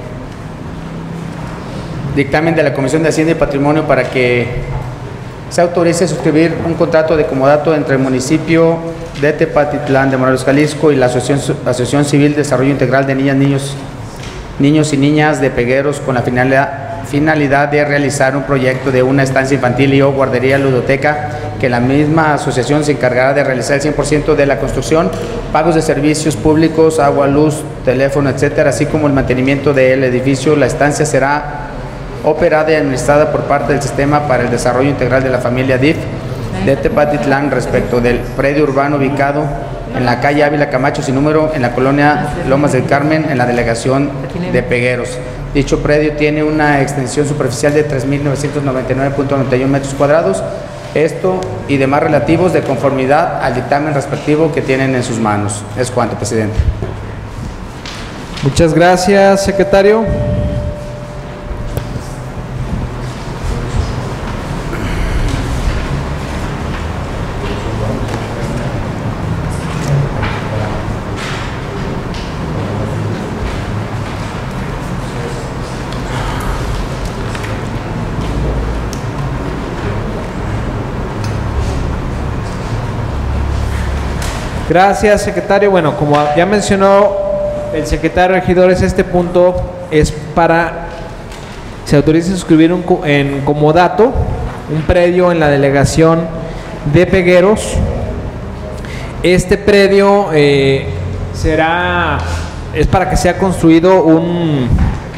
Dictamen de la Comisión de Hacienda y Patrimonio para que se autorice a suscribir un contrato de comodato entre el municipio de Tepatitlán de Morelos, Jalisco y la Asociación Civil de Desarrollo Integral de Niños y Niñas de Pegueros con la finalidad de realizar un proyecto de una estancia infantil y o guardería ludoteca, que la misma asociación se encargará de realizar el 100% de la construcción, pagos de servicios públicos, agua, luz, teléfono, etcétera, así como el mantenimiento del edificio. La estancia será operada y administrada por parte del Sistema para el Desarrollo Integral de la Familia DIF de Tepatitlán, respecto del predio urbano ubicado en la calle Ávila Camacho sin número, en la colonia Lomas del Carmen, en la delegación de Pegueros. Dicho predio tiene una extensión superficial de 3.999.91 metros cuadrados. Esto y demás relativos de conformidad al dictamen respectivo que tienen en sus manos. Es cuanto, presidente. Muchas gracias, secretario. Gracias, secretario. Bueno, como ya mencionó el secretario de Regidores, este punto es para se autorice suscribir en comodato un predio en la delegación de Pegueros. Este predio es para que sea construido un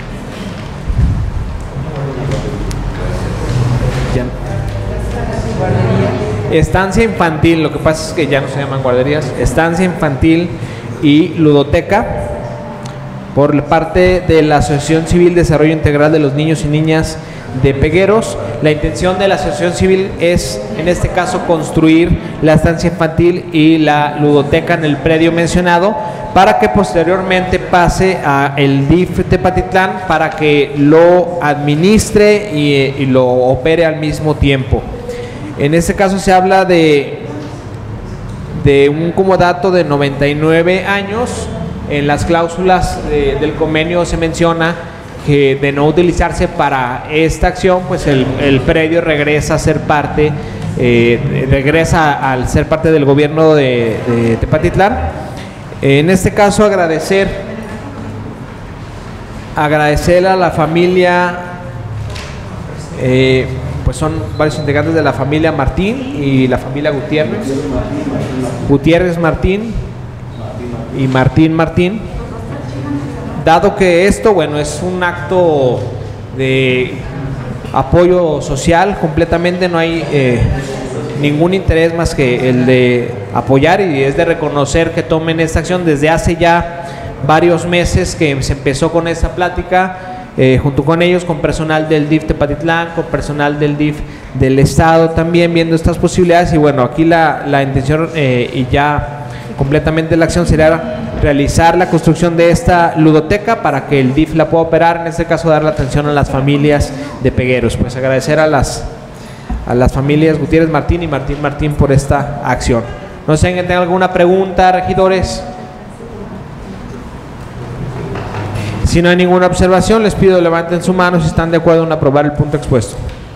estancia infantil. Lo que pasa es que ya no se llaman guarderías, estancia infantil y ludoteca, por parte de la Asociación Civil de Desarrollo Integral de los Niños y Niñas de Pegueros. La intención de la Asociación Civil es, en este caso, construir la estancia infantil y la ludoteca en el predio mencionado, para que posteriormente pase a el DIF Tepatitlán para que lo administre y lo opere al mismo tiempo. En este caso se habla de un comodato de 99 años. En las cláusulas del convenio se menciona que, de no utilizarse para esta acción, pues el predio regresa a ser parte, regresa al ser parte del gobierno de Tepatitlán. En este caso agradecer a la familia, pues son varios integrantes de la familia Martín y la familia Gutiérrez Martín y Martín, dado que esto, bueno, es un acto de apoyo social completamente, no hay ningún interés más que el de apoyar, y es de reconocer que tomen esta acción. Desde hace ya varios meses que se empezó con esta plática, junto con ellos, con personal del DIF Tepatitlán, con personal del DIF del Estado también, viendo estas posibilidades. Y bueno, aquí la intención y ya completamente la acción sería realizar la construcción de esta ludoteca para que el DIF la pueda operar, en este caso dar la atención a las familias de Pegueros. Pues agradecer a las familias Gutiérrez Martín y Martín por esta acción. No sé si tengan alguna pregunta, regidores. Si no hay ninguna observación, les pido levanten su mano si están de acuerdo en aprobar el punto expuesto.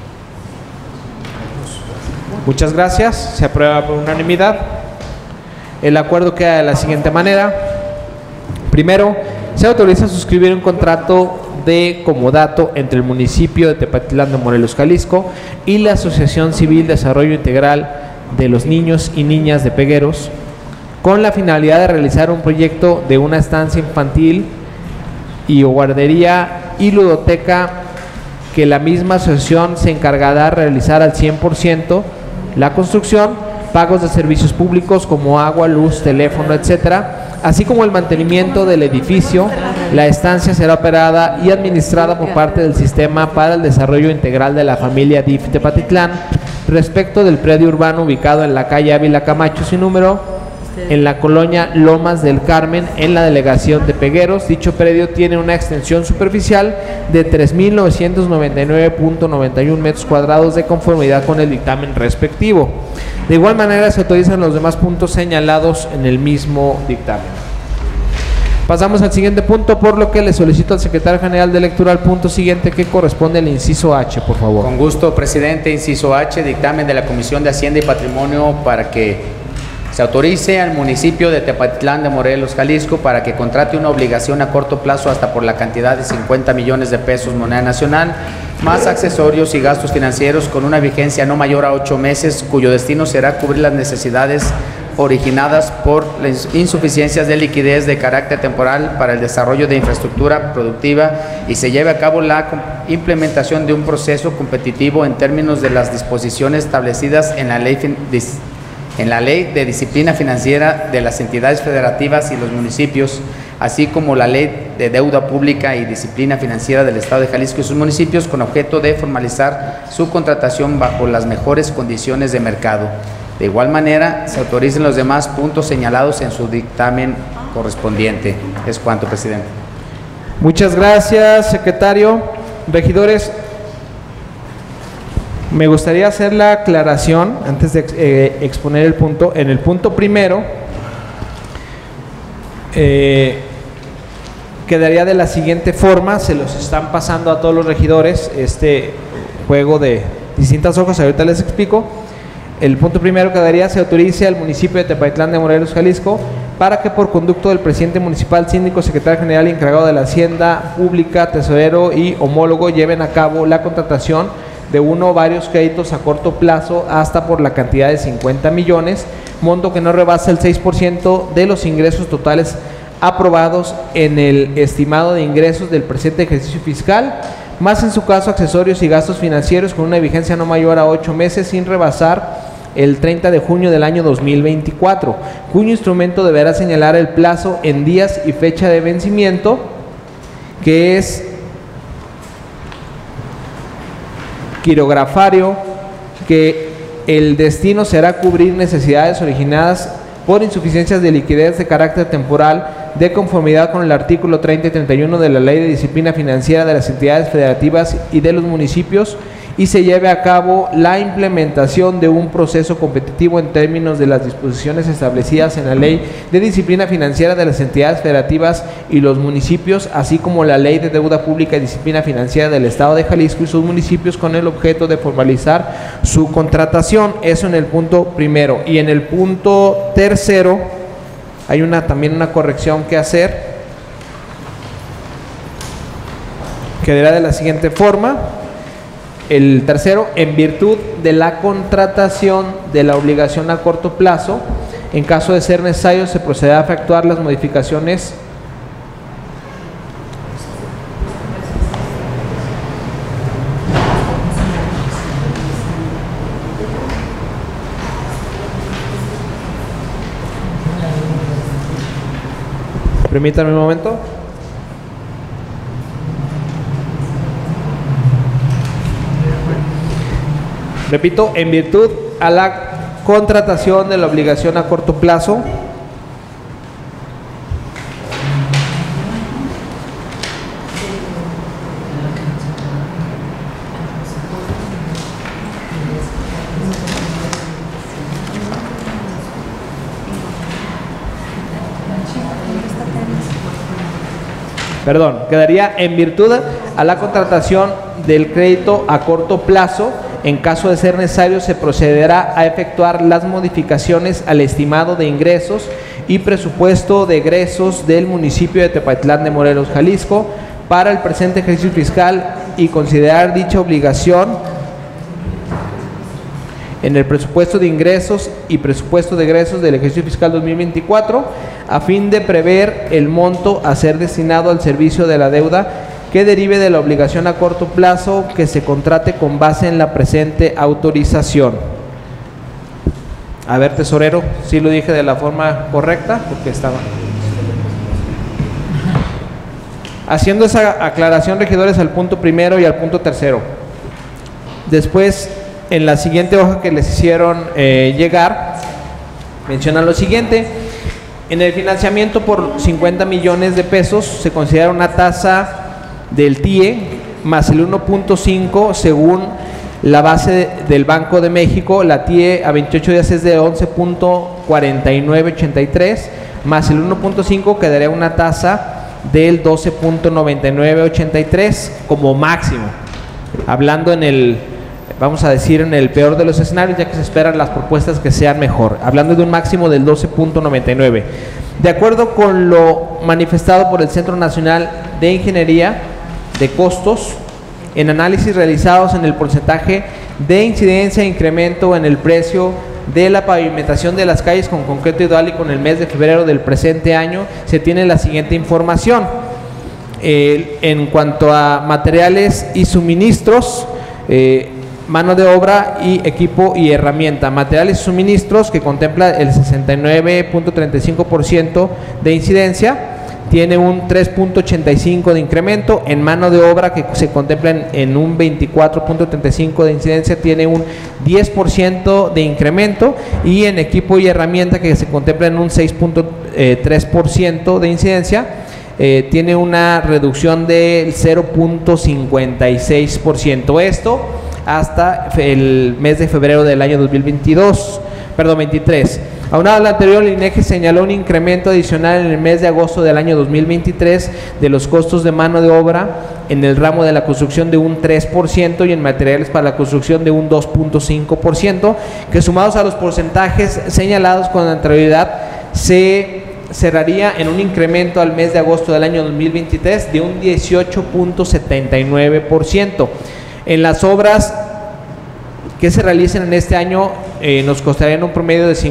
Muchas gracias. Se aprueba por unanimidad. El acuerdo queda de la siguiente manera. Primero, se autoriza a suscribir un contrato de comodato entre el municipio de Tepatitlán de Morelos, Jalisco, y la Asociación Civil de Desarrollo Integral de los Niños y Niñas de Pegueros, con la finalidad de realizar un proyecto de una estancia infantil y guardería y ludoteca, que la misma asociación se encargará de realizar al 100% la construcción, pagos de servicios públicos como agua, luz, teléfono, etcétera, así como el mantenimiento del edificio. La estancia será operada y administrada por parte del Sistema para el Desarrollo Integral de la Familia DIF Tepatitlán, respecto del predio urbano ubicado en la calle Ávila Camacho sin número, en la colonia Lomas del Carmen, en la delegación de Pegueros. Dicho predio tiene una extensión superficial de 3.999.91 metros cuadrados, de conformidad con el dictamen respectivo. De igual manera se autorizan los demás puntos señalados en el mismo dictamen. Pasamos al siguiente punto, por lo que le solicito al secretario general de lectura al punto siguiente, que corresponde al inciso H, por favor. Con gusto, presidente. Inciso H, dictamen de la Comisión de Hacienda y Patrimonio para que se autorice al municipio de Tepatitlán de Morelos, Jalisco, para que contrate una obligación a corto plazo hasta por la cantidad de 50 millones de pesos moneda nacional, más accesorios y gastos financieros, con una vigencia no mayor a 8 meses, cuyo destino será cubrir las necesidades originadas por las insuficiencias de liquidez de carácter temporal para el desarrollo de infraestructura productiva, y se lleve a cabo la implementación de un proceso competitivo en términos de las disposiciones establecidas en la Ley de Disciplina Financiera de las entidades federativas y los municipios, así como la Ley de Deuda Pública y Disciplina Financiera del Estado de Jalisco y sus municipios, con objeto de formalizar su contratación bajo las mejores condiciones de mercado. De igual manera, se autoricen los demás puntos señalados en su dictamen correspondiente. Es cuanto, presidente. Muchas gracias, secretario. Regidores, me gustaría hacer la aclaración antes de exponer el punto. En el punto primero, quedaría de la siguiente forma: se los están pasando a todos los regidores este juego de distintas hojas, ahorita les explico. El punto primero quedaría: se autorice al municipio de Tepatitlán de Morelos, Jalisco, para que por conducto del presidente municipal, síndico, secretario general y encargado de la Hacienda Pública, tesorero y homólogo lleven a cabo la contratación de uno o varios créditos a corto plazo hasta por la cantidad de 50 millones, monto que no rebasa el 6% de los ingresos totales aprobados en el estimado de ingresos del presente ejercicio fiscal, más en su caso accesorios y gastos financieros, con una vigencia no mayor a 8 meses, sin rebasar el 30 de junio del año 2024, cuyo instrumento deberá señalar el plazo en días y fecha de vencimiento, que es quirografario, que el destino será cubrir necesidades originadas por insuficiencias de liquidez de carácter temporal, de conformidad con el artículo 30 y 31 de la Ley de Disciplina Financiera de las entidades federativas y de los municipios, y se lleve a cabo la implementación de un proceso competitivo en términos de las disposiciones establecidas en la Ley de Disciplina Financiera de las entidades federativas y los municipios, así como la Ley de Deuda Pública y Disciplina Financiera del Estado de Jalisco y sus municipios, con el objeto de formalizar su contratación. Eso en el punto primero. Y en el punto tercero hay también una corrección que hacer. Quedará de la siguiente forma. El tercero: en virtud de la contratación de la obligación a corto plazo, en caso de ser necesario, se procederá a efectuar las modificaciones Permítanme un momento. Repito, en virtud a la contratación de la obligación a corto plazo, quedaría en virtud a la contratación del crédito a corto plazo, En caso de ser necesario, se procederá a efectuar las modificaciones al estimado de ingresos y presupuesto de egresos del municipio de Tepatitlán de Morelos, Jalisco, para el presente ejercicio fiscal y considerar dicha obligación en el presupuesto de ingresos y presupuesto de egresos del ejercicio fiscal 2024, a fin de prever el monto a ser destinado al servicio de la deuda que derive de la obligación a corto plazo que se contrate con base en la presente autorización. A ver, tesorero, ¿sí lo dije de la forma correcta? Porque estaba... Haciendo esa aclaración, regidores, al punto primero y al punto tercero. Después, en la siguiente hoja que les hicieron llegar, mencionan lo siguiente: en el financiamiento por 50 millones de pesos se considera una tasa del TIE más el 1.5 según la base del Banco de México. La TIE a 28 días es de 11.4983 más el 1.5 quedaría una tasa del 12.9983 como máximo, hablando en el, vamos a decir, en el peor de los escenarios, ya que se esperan las propuestas que sean mejor, hablando de un máximo del 12.99. De acuerdo con lo manifestado por el Centro Nacional de Ingeniería de Costos, en análisis realizados en el porcentaje de incidencia e incremento en el precio de la pavimentación de las calles con concreto hidráulico en el mes de febrero del presente año, se tiene la siguiente información. En cuanto a materiales y suministros, mano de obra y equipo y herramienta. Materiales y suministros, que contempla el 69.35% de incidencia, tiene un 3.85 de incremento. En mano de obra, que se contempla en un 24.35 de incidencia, tiene un 10% de incremento, y en equipo y herramienta, que se contempla en un 6.3% de incidencia, tiene una reducción del 0.56%. Esto hasta el mes de febrero del año 23. Aunado a lo anterior, el INEGI señaló un incremento adicional en el mes de agosto del año 2023 de los costos de mano de obra en el ramo de la construcción de un 3% y en materiales para la construcción de un 2.5%, que sumados a los porcentajes señalados con anterioridad se cerraría en un incremento al mes de agosto del año 2023 de un 18.79%. En las obras que se realicen en este año nos costarían un promedio de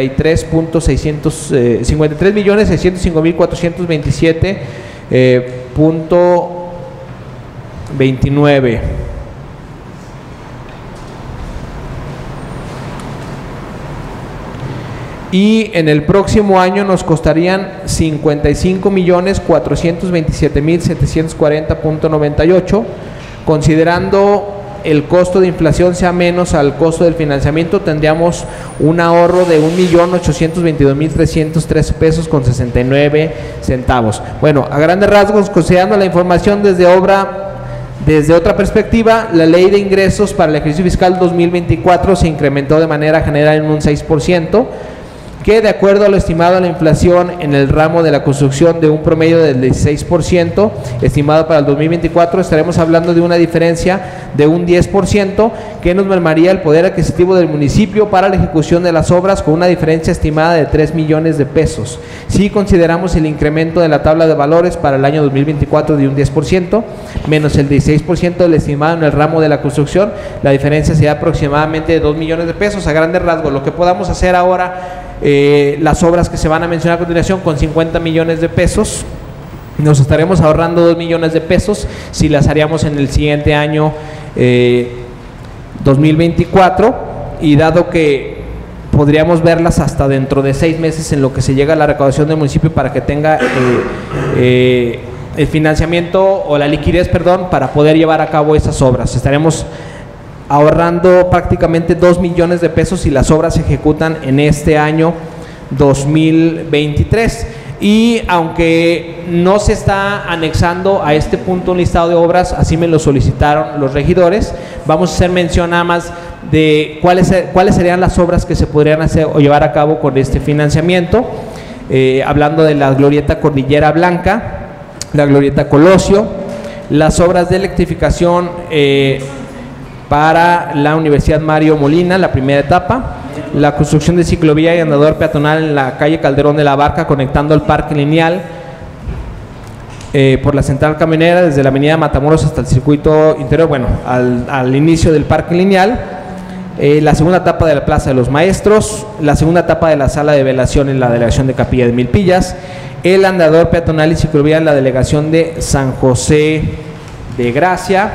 53.627.29. Y en el próximo año nos costarían 55.427.740.98, considerando el costo de inflación sea menos al costo del financiamiento, tendríamos un ahorro de 1.822.313 pesos con 69 centavos. Bueno, a grandes rasgos, considerando la información desde otra perspectiva, la ley de ingresos para el ejercicio fiscal 2024 se incrementó de manera general en un 6%, que de acuerdo a lo estimado a la inflación en el ramo de la construcción de un promedio del 16% estimado para el 2024, estaremos hablando de una diferencia de un 10% que nos mermaría el poder adquisitivo del municipio para la ejecución de las obras, con una diferencia estimada de 3 millones de pesos. Si consideramos el incremento de la tabla de valores para el año 2024 de un 10% menos el 16% del estimado en el ramo de la construcción, la diferencia sería aproximadamente de 2 millones de pesos. A grandes rasgos, lo que podamos hacer ahora, las obras que se van a mencionar a continuación, con 50 millones de pesos, nos estaremos ahorrando 2 millones de pesos si las haríamos en el siguiente año 2024, y dado que podríamos verlas hasta dentro de 6 meses en lo que se llega a la recaudación del municipio para que tenga el financiamiento o la liquidez, perdón, para poder llevar a cabo esas obras. Estaremos ahorrando prácticamente 2 millones de pesos si las obras se ejecutan en este año 2023. Y aunque no se está anexando a este punto un listado de obras, así me lo solicitaron los regidores, vamos a hacer mención nada más de cuáles serían las obras que se podrían hacer o llevar a cabo con este financiamiento, hablando de la glorieta Cordillera Blanca, la glorieta Colosio, las obras de electrificación para la Universidad Mario Molina, la primera etapa. La construcción de ciclovía y andador peatonal en la calle Calderón de la Barca, conectando el parque lineal por la central camionera desde la avenida Matamoros hasta el circuito interior, bueno, al inicio del parque lineal. La segunda etapa de la Plaza de los Maestros, la segunda etapa de la sala de velación en la delegación de Capilla de Milpillas, el andador peatonal y ciclovía en la delegación de San José de Gracia,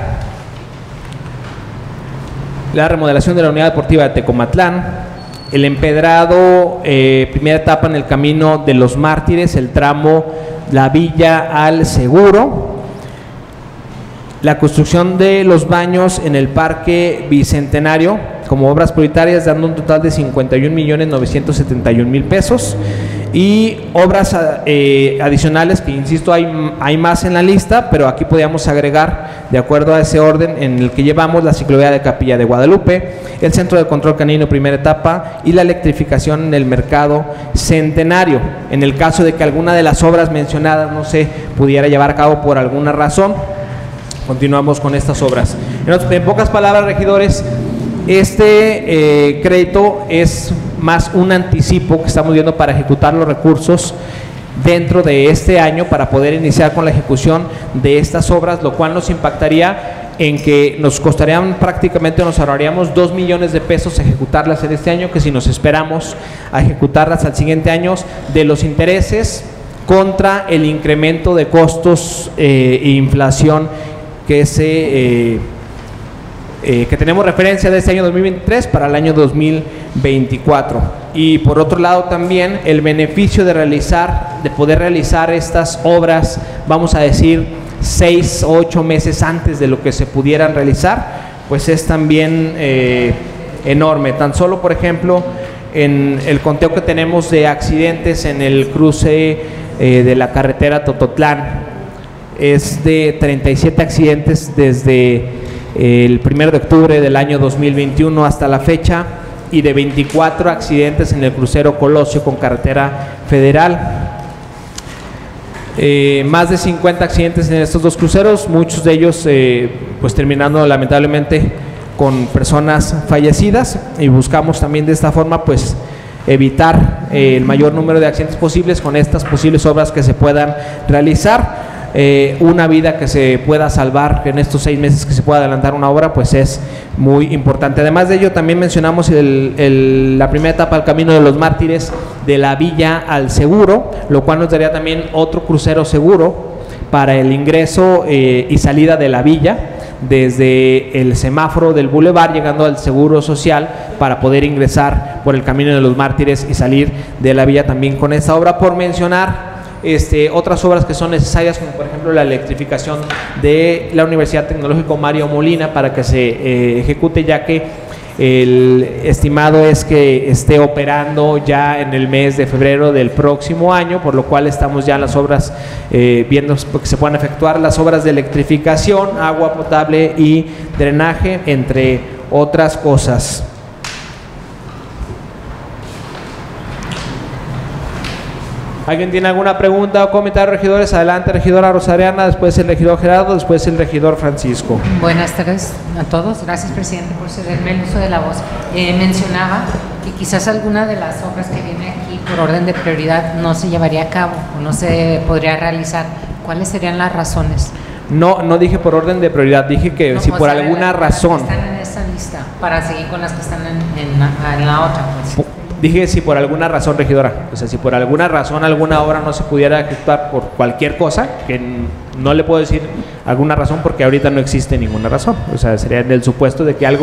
la remodelación de la unidad deportiva de Tecomatlán, el empedrado, primera etapa en el camino de los Mártires, el tramo La Villa al Seguro, la construcción de los baños en el Parque Bicentenario como obras prioritarias, dando un total de 51.971.000 pesos, y obras adicionales que, insisto, hay más en la lista, pero aquí podíamos agregar, de acuerdo a ese orden en el que llevamos, la ciclovía de Capilla de Guadalupe, el centro de control canino primera etapa y la electrificación en el mercado Centenario. En el caso de que alguna de las obras mencionadas no se pudiera llevar a cabo por alguna razón, continuamos con estas obras. En pocas palabras, regidores, este crédito es más un anticipo que estamos viendo para ejecutar los recursos dentro de este año para poder iniciar con la ejecución de estas obras, lo cual nos impactaría en que nos costarían prácticamente, nos ahorraríamos 2 millones de pesos ejecutarlas en este año, que si nos esperamos a ejecutarlas al siguiente año, de los intereses contra el incremento de costos e inflación que que tenemos referencia de este año 2023 para el año 2024. Y por otro lado también el beneficio de poder realizar estas obras, vamos a decir 6 o 8 meses antes de lo que se pudieran realizar, pues es también enorme. Tan solo, por ejemplo, en el conteo que tenemos de accidentes en el cruce de la carretera Tototlán, es de 37 accidentes desde el 1 de octubre del año 2021 hasta la fecha, y de 24 accidentes en el crucero Colosio con carretera federal. Más de 50 accidentes en estos dos cruceros, muchos de ellos pues terminando lamentablemente con personas fallecidas, y buscamos también de esta forma pues evitar el mayor número de accidentes posibles con estas posibles obras que se puedan realizar. Una vida que se pueda salvar en estos 6 meses que se pueda adelantar una obra, pues es muy importante. Además de ello, también mencionamos la primera etapa del Camino de los Mártires de la Villa al Seguro, lo cual nos daría también otro crucero seguro para el ingreso y salida de la villa desde el semáforo del bulevar, llegando al Seguro Social, para poder ingresar por el Camino de los Mártires y salir de la villa también con esta obra, por mencionar otras obras que son necesarias, como por ejemplo la electrificación de la Universidad Tecnológica Mario Molina para que se ejecute, ya que el estimado es que esté operando ya en el mes de febrero del próximo año, por lo cual estamos ya en las obras viendo que se puedan efectuar las obras de electrificación, agua potable y drenaje, entre otras cosas. ¿Alguien tiene alguna pregunta o comentario, regidores? Adelante, regidora Rosariana, después el regidor Gerardo, después el regidor Francisco. Buenas tardes a todos. Gracias, presidente, por cederme el uso de la voz. Mencionaba que quizás alguna de las obras que viene aquí por orden de prioridad no se llevaría a cabo o no se podría realizar. ¿Cuáles serían las razones? No dije por orden de prioridad, dije que no, si por alguna razón. Están en esa lista para seguir con las que están en la otra. Pues. Dije si por alguna razón, regidora, o sea, si por alguna razón alguna obra no se pudiera ejecutar por cualquier cosa, que no le puedo decir alguna razón porque ahorita no existe ninguna razón, o sea, sería en el supuesto de que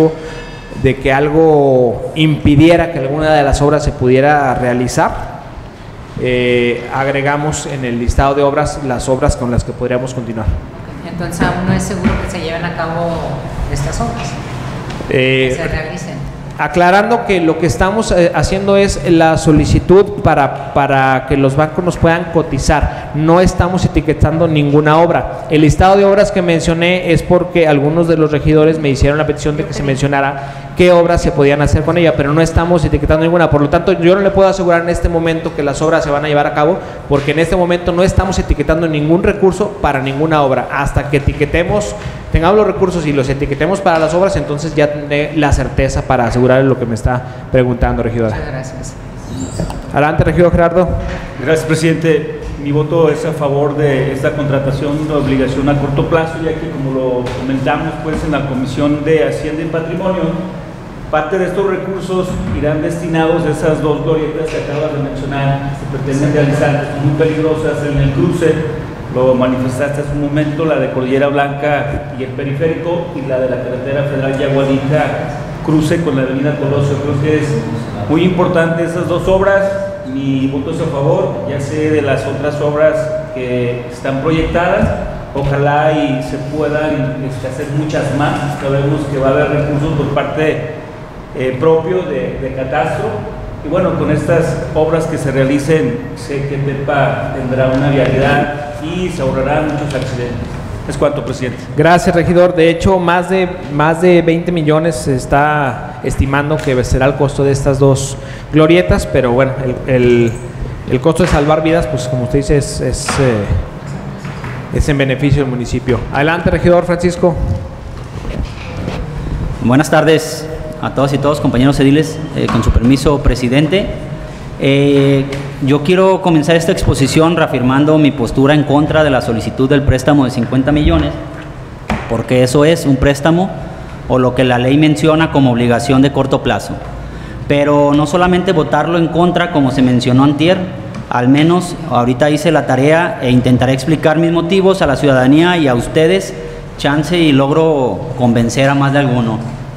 algo impidiera que alguna de las obras se pudiera realizar, agregamos en el listado de obras las obras con las que podríamos continuar. Entonces aún no es seguro que se lleven a cabo estas obras, que se realicen. Aclarando que lo que estamos haciendo es la solicitud para que los bancos nos puedan cotizar. No estamos etiquetando ninguna obra. El listado de obras que mencioné es porque algunos de los regidores me hicieron la petición de que se mencionara qué obras se podían hacer con ella, pero no estamos etiquetando ninguna. Por lo tanto, yo no le puedo asegurar en este momento que las obras se van a llevar a cabo, porque en este momento no estamos etiquetando ningún recurso para ninguna obra. Hasta que etiquetemos tengamos los recursos y los etiquetemos para las obras, entonces ya tendré la certeza para asegurar lo que me está preguntando, regidora. Muchas gracias. Adelante, regidor Gerardo. Gracias, presidente. Mi voto es a favor de esta contratación de obligación a corto plazo, ya que, como lo comentamos pues en la Comisión de Hacienda y Patrimonio, parte de estos recursos irán destinados a esas dos glorietas que acabas de mencionar, que se pretenden realizar, muy peligrosas en el cruce. Lo manifestaste hace un momento, la de Cordillera Blanca y el periférico, y la de la carretera federal Yagualica, cruce con la avenida Colosio. Creo que es muy importante esas dos obras. Mi voto es a favor. Ya sé de las otras obras que están proyectadas, ojalá y se puedan hacer muchas más. Sabemos que va a haber recursos por parte propio de catastro, y bueno, con estas obras que se realicen, sé que Tepa tendrá una vialidad y se ahorrarán muchos accidentes. Es cuanto, presidente. Gracias, regidor. De hecho, más de 20 millones se está estimando que será el costo de estas dos glorietas, pero bueno, el costo de salvar vidas, pues como usted dice, es en beneficio del municipio. Adelante, regidor Francisco. Buenas tardes a todas y todos, compañeros ediles, con su permiso, presidente. Yo quiero comenzar esta exposición reafirmando mi postura en contra de la solicitud del préstamo de 50 millones, porque eso es un préstamo o lo que la ley menciona como obligación de corto plazo. Pero no solamente votarlo en contra, como se mencionó antier, al menos ahorita hice la tarea e intentaré explicar mis motivos a la ciudadanía y a ustedes, chance y logro convencer a más de alguno.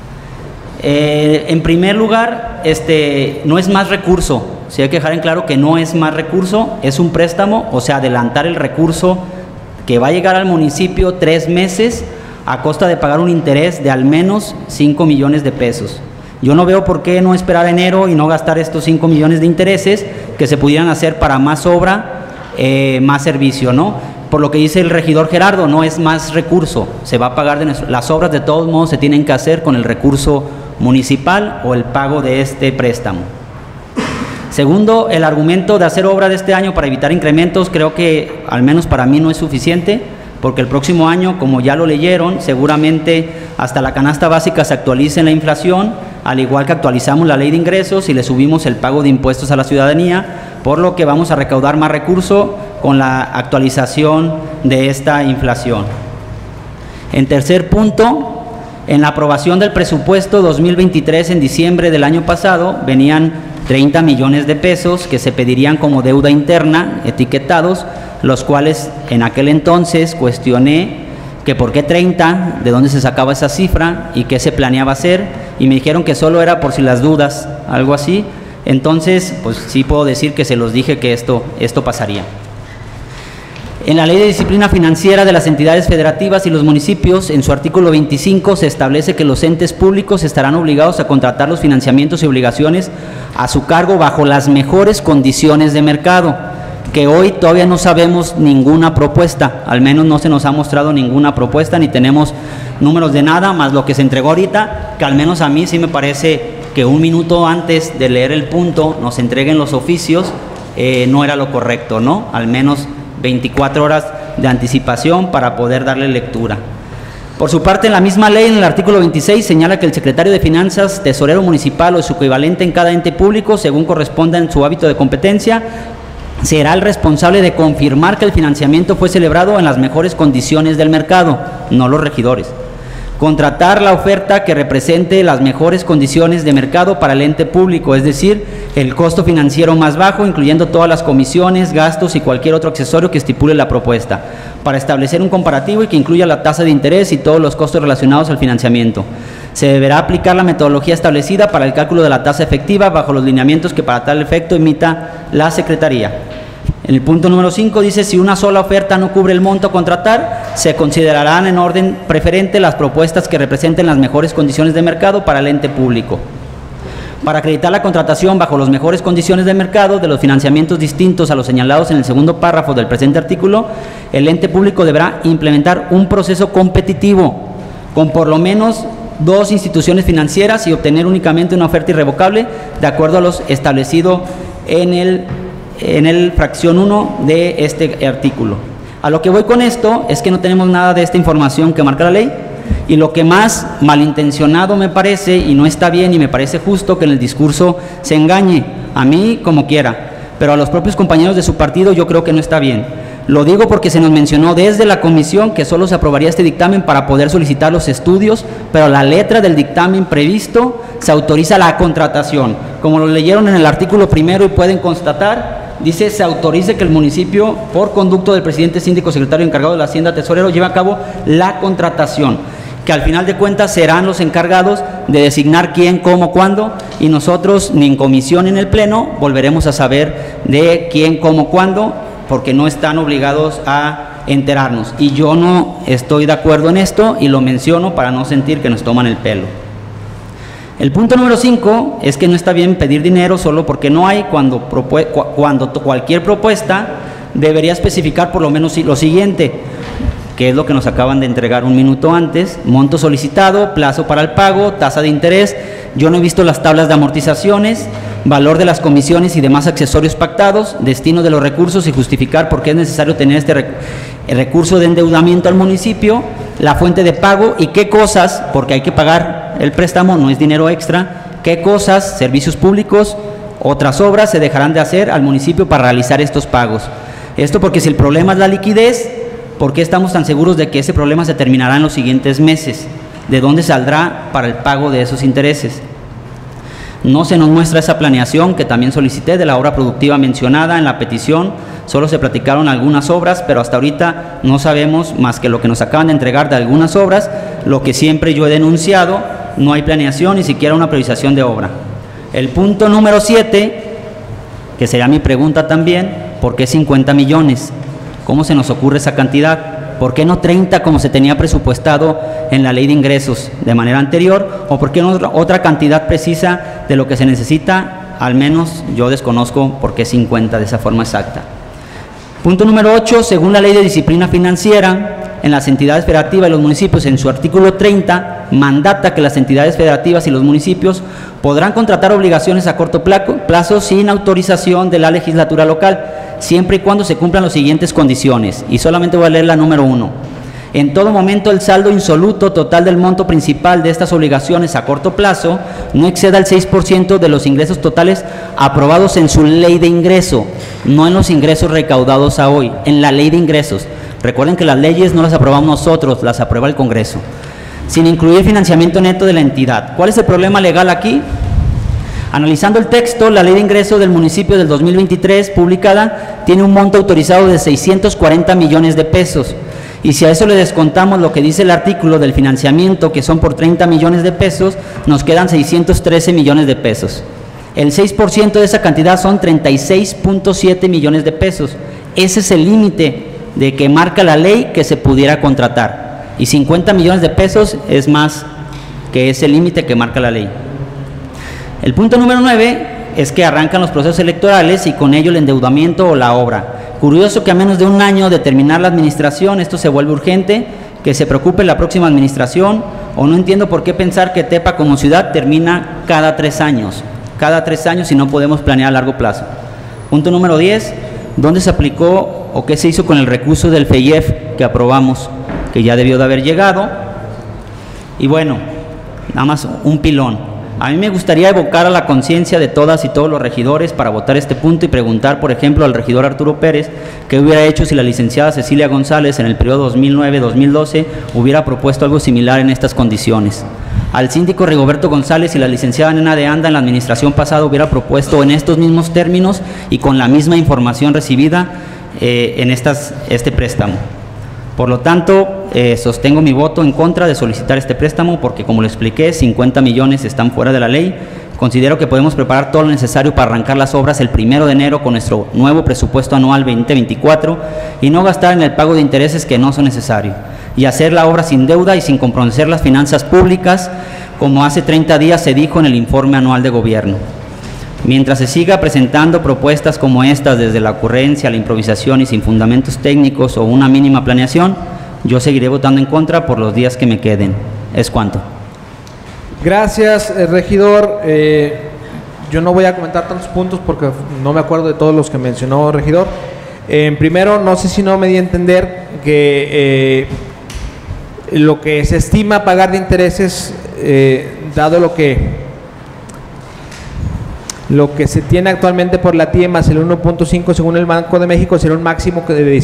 En primer lugar, no es más recurso. Sí, hay que dejar en claro que no es más recurso, es un préstamo, o sea, adelantar el recurso que va a llegar al municipio 3 meses a costa de pagar un interés de al menos 5 millones de pesos. Yo no veo por qué no esperar enero y no gastar estos 5 millones de intereses que se pudieran hacer para más obra, más servicio, ¿no? Por lo que dice el regidor Gerardo, no es más recurso, se va a pagar las obras de todos modos se tienen que hacer con el recurso municipal o el pago de este préstamo. Segundo, el argumento de hacer obra de este año para evitar incrementos, creo que al menos para mí no es suficiente, porque el próximo año, como ya lo leyeron, seguramente hasta la canasta básica se actualice en la inflación, al igual que actualizamos la ley de ingresos y le subimos el pago de impuestos a la ciudadanía, por lo que vamos a recaudar más recursos con la actualización de esta inflación. En tercer punto, en la aprobación del presupuesto 2023 en diciembre del año pasado, venían 30 millones de pesos que se pedirían como deuda interna, etiquetados, los cuales en aquel entonces cuestioné que por qué 30, de dónde se sacaba esa cifra y qué se planeaba hacer, y me dijeron que solo era por si las dudas, algo así. Entonces, pues sí puedo decir que se los dije que esto pasaría. En la Ley de Disciplina Financiera de las Entidades Federativas y los Municipios, en su artículo 25, se establece que los entes públicos estarán obligados a contratar los financiamientos y obligaciones a su cargo bajo las mejores condiciones de mercado, que hoy todavía no sabemos ninguna propuesta, al menos no se nos ha mostrado ninguna propuesta, ni tenemos números de nada, más lo que se entregó ahorita, que al menos a mí sí me parece que un minuto antes de leer el punto nos entreguen los oficios, no era lo correcto, ¿no? Al menos 24 horas de anticipación para poder darle lectura. Por su parte, en la misma ley, en el artículo 26, señala que el secretario de Finanzas, tesorero municipal o su equivalente en cada ente público, según corresponda en su ámbito de competencia, será el responsable de confirmar que el financiamiento fue celebrado en las mejores condiciones del mercado, no los regidores. Contratar la oferta que represente las mejores condiciones de mercado para el ente público, es decir, el costo financiero más bajo, incluyendo todas las comisiones, gastos y cualquier otro accesorio que estipule la propuesta, para establecer un comparativo y que incluya la tasa de interés y todos los costos relacionados al financiamiento. Se deberá aplicar la metodología establecida para el cálculo de la tasa efectiva bajo los lineamientos que para tal efecto emita la Secretaría. En el punto número 5 dice, si una sola oferta no cubre el monto a contratar, se considerarán en orden preferente las propuestas que representen las mejores condiciones de mercado para el ente público. Para acreditar la contratación bajo las mejores condiciones de mercado de los financiamientos distintos a los señalados en el segundo párrafo del presente artículo, el ente público deberá implementar un proceso competitivo con por lo menos 2 instituciones financieras y obtener únicamente una oferta irrevocable de acuerdo a los establecido en el fracción 1 de este artículo. A lo que voy con esto es que no tenemos nada de esta información que marca la ley, Y lo que más malintencionado me parece, y no está bien y me parece justo que en el discurso se engañe, a mí como quiera, pero a los propios compañeros de su partido yo creo que no está bien. Lo digo porque se nos mencionó desde la comisión que solo se aprobaría este dictamen para poder solicitar los estudios, pero la letra del dictamen previsto se autoriza la contratación. Como lo leyeron en el artículo primero y pueden constatar, dice: se autorice que el municipio, por conducto del presidente, síndico, secretario encargado de la Hacienda, tesorero, lleve a cabo la contratación, que al final de cuentas serán los encargados de designar quién, cómo, cuándo, y nosotros ni en comisión ni en el pleno volveremos a saber de quién, cómo, cuándo, porque no están obligados a enterarnos. Y yo no estoy de acuerdo en esto y lo menciono para no sentir que nos toman el pelo. El punto número 5 es que no está bien pedir dinero solo porque no hay, cuando cualquier propuesta debería especificar por lo menos lo siguiente, que es lo que nos acaban de entregar un minuto antes: monto solicitado, plazo para el pago, tasa de interés. Yo no he visto las tablas de amortizaciones, valor de las comisiones y demás accesorios pactados, destino de los recursos y justificar por qué es necesario tener este recurso de endeudamiento al municipio, la fuente de pago y qué cosas, porque hay que pagar el préstamo, no es dinero extra, qué cosas, servicios públicos, otras obras se dejarán de hacer al municipio para realizar estos pagos. Esto porque si el problema es la liquidez, ¿por qué estamos tan seguros de que ese problema se terminará en los siguientes meses? ¿De dónde saldrá para el pago de esos intereses? No se nos muestra esa planeación que también solicité de la obra productiva mencionada en la petición. Solo se platicaron algunas obras, pero hasta ahorita no sabemos más que lo que nos acaban de entregar de algunas obras, lo que siempre yo he denunciado: no hay planeación, ni siquiera una priorización de obra. El punto número 7, que sería mi pregunta también: ¿por qué 50 millones? ¿Cómo se nos ocurre esa cantidad? ¿Por qué no 30 como se tenía presupuestado en la ley de ingresos de manera anterior? ¿O por qué no otra cantidad precisa de lo que se necesita? Al menos yo desconozco por qué 50 de esa forma exacta. Punto número 8, según la ley de disciplina financiera, en las entidades federativas y los municipios, en su artículo 30, mandata que las entidades federativas y los municipios podrán contratar obligaciones a corto plazo sin autorización de la legislatura local, siempre y cuando se cumplan las siguientes condiciones, y solamente voy a leer la número 1. En todo momento el saldo insoluto total del monto principal de estas obligaciones a corto plazo no exceda el 6% de los ingresos totales aprobados en su ley de ingreso, no en los ingresos recaudados a hoy, en la ley de ingresos. Recuerden que las leyes no las aprobamos nosotros, las aprueba el Congreso. Sin incluir financiamiento neto de la entidad. ¿Cuál es el problema legal aquí? Analizando el texto, la ley de ingreso del municipio del 2023 publicada tiene un monto autorizado de 640 millones de pesos. Y si a eso le descontamos lo que dice el artículo del financiamiento, que son por 30 millones de pesos, nos quedan 613 millones de pesos. El 6% de esa cantidad son 36.7 millones de pesos. Ese es el límite de que marca la ley que se pudiera contratar. Y 50 millones de pesos es más que ese límite que marca la ley. El punto número 9 es que arrancan los procesos electorales y con ello el endeudamiento o la obra. Curioso que a menos de un año de terminar la administración esto se vuelve urgente, que se preocupe la próxima administración, o no entiendo por qué pensar que Tepa como ciudad termina cada 3 años. Cada 3 años y no podemos planear a largo plazo. Punto número 10, ¿dónde se aplicó o qué se hizo con el recurso del FEIEF que aprobamos, que ya debió de haber llegado? Y bueno, nada más un pilón. A mí me gustaría evocar a la conciencia de todas y todos los regidores para votar este punto y preguntar, por ejemplo, al regidor Arturo Pérez, qué hubiera hecho si la licenciada Cecilia González en el periodo 2009-2012 hubiera propuesto algo similar en estas condiciones. Al síndico Rigoberto González y la licenciada Nena de Anda en la administración pasada hubiera propuesto en estos mismos términos y con la misma información recibida en este préstamo. Por lo tanto, sostengo mi voto en contra de solicitar este préstamo porque, como lo expliqué, 50 millones están fuera de la ley. Considero que podemos preparar todo lo necesario para arrancar las obras el 1 de enero con nuestro nuevo presupuesto anual 2024 y no gastar en el pago de intereses que no son necesarios, y hacer la obra sin deuda y sin comprometer las finanzas públicas, como hace 30 días se dijo en el informe anual de gobierno. Mientras se siga presentando propuestas como estas desde la ocurrencia, la improvisación y sin fundamentos técnicos o una mínima planeación, yo seguiré votando en contra por los días que me queden. Es cuanto. Gracias, regidor. Yo no voy a comentar tantos puntos porque no me acuerdo de todos los que mencionó, regidor. Primero, no sé si no me di a entender que lo que se estima pagar de intereses, dado lo que se tiene actualmente por la TIE más el 1.5 según el Banco de México, será un máximo de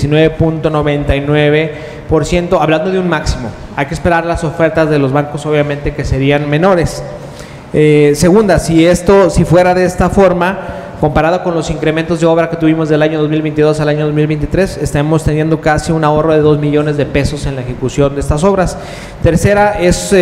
19.99%, hablando de un máximo. Hay que esperar las ofertas de los bancos, obviamente, que serían menores. Segunda, si fuera de esta forma, comparado con los incrementos de obra que tuvimos del año 2022 al año 2023, estamos teniendo casi un ahorro de 2 millones de pesos en la ejecución de estas obras. Tercera es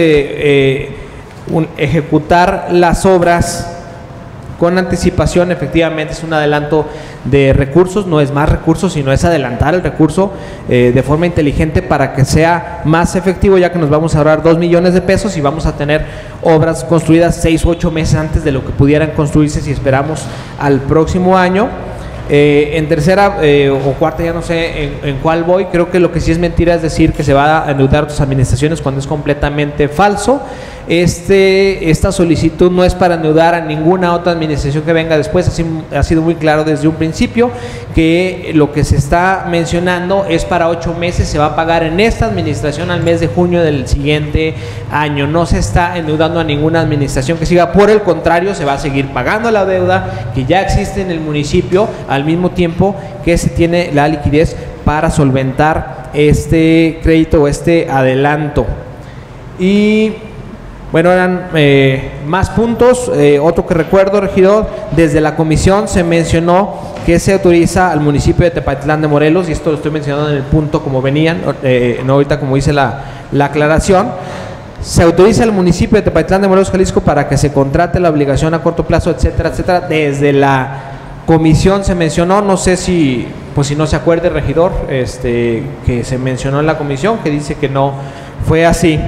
ejecutar las obras con anticipación. Efectivamente es un adelanto de recursos, no es más recursos, sino es adelantar el recurso de forma inteligente para que sea más efectivo, ya que nos vamos a ahorrar 2 millones de pesos y vamos a tener obras construidas 6 u 8 meses antes de lo que pudieran construirse si esperamos al próximo año. En tercera o cuarta, ya no sé en cuál voy, creo que lo que sí es mentira es decir que se va a endeudar otras administraciones cuando es completamente falso. Esta solicitud no es para endeudar a ninguna otra administración que venga después, así ha sido muy claro desde un principio que lo que se está mencionando es para 8 meses, se va a pagar en esta administración al mes de junio del siguiente año, no se está endeudando a ninguna administración que siga, por el contrario, se va a seguir pagando la deuda que ya existe en el municipio al mismo tiempo que se tiene la liquidez para solventar este crédito o este adelanto. Y bueno, eran más puntos. Otro que recuerdo, regidor, desde la comisión se mencionó que se autoriza al municipio de Tepatitlán de Morelos, y esto lo estoy mencionando en el punto como venían, no ahorita como dice la aclaración. Se autoriza al municipio de Tepatitlán de Morelos, Jalisco, para que se contrate la obligación a corto plazo, etcétera, etcétera. Desde la comisión se mencionó, no sé si no se acuerde, regidor, que se mencionó en la comisión, que dice que no fue así.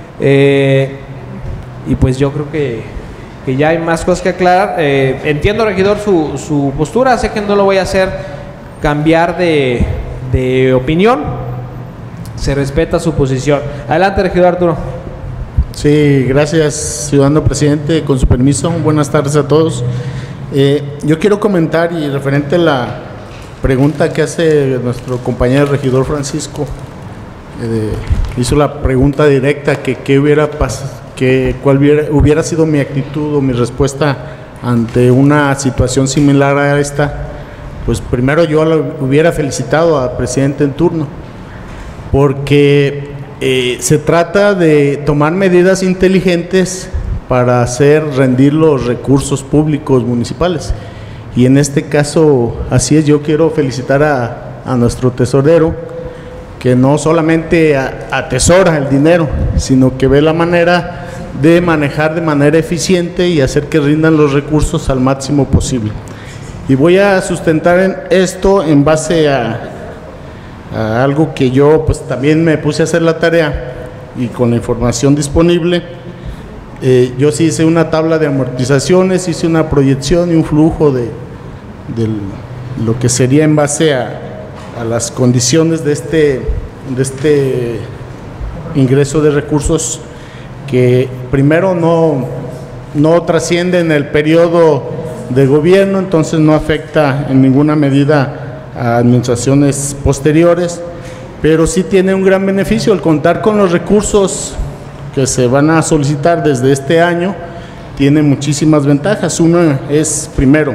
Y pues yo creo que ya hay más cosas que aclarar. Entiendo, regidor, su postura, sé que no lo voy a hacer cambiar de opinión, se respeta su posición. Adelante, regidor Arturo. Sí, gracias, ciudadano presidente, con su permiso, buenas tardes a todos. Yo quiero comentar, y referente a la pregunta que hace nuestro compañero regidor Francisco, hizo la pregunta directa que qué hubiera pasado, cuál hubiera sido mi actitud o mi respuesta ante una situación similar a esta. Pues primero yo lo hubiera felicitado al presidente en turno, porque se trata de tomar medidas inteligentes para hacer rendir los recursos públicos municipales, y en este caso así es. Yo quiero felicitar a nuestro tesorero, que no solamente atesora el dinero, sino que ve la manera de manejar de manera eficiente y hacer que rindan los recursos al máximo posible. Y voy a sustentar en esto en base a algo que yo pues también me puse a hacer la tarea, y con la información disponible, yo sí hice una tabla de amortizaciones, hice una proyección y un flujo de lo que sería en base a las condiciones de este ingreso de recursos, que primero no trascienden el periodo de gobierno, entonces no afecta en ninguna medida a administraciones posteriores, pero sí tiene un gran beneficio el contar con los recursos que se van a solicitar desde este año. Tiene muchísimas ventajas. Una es, primero,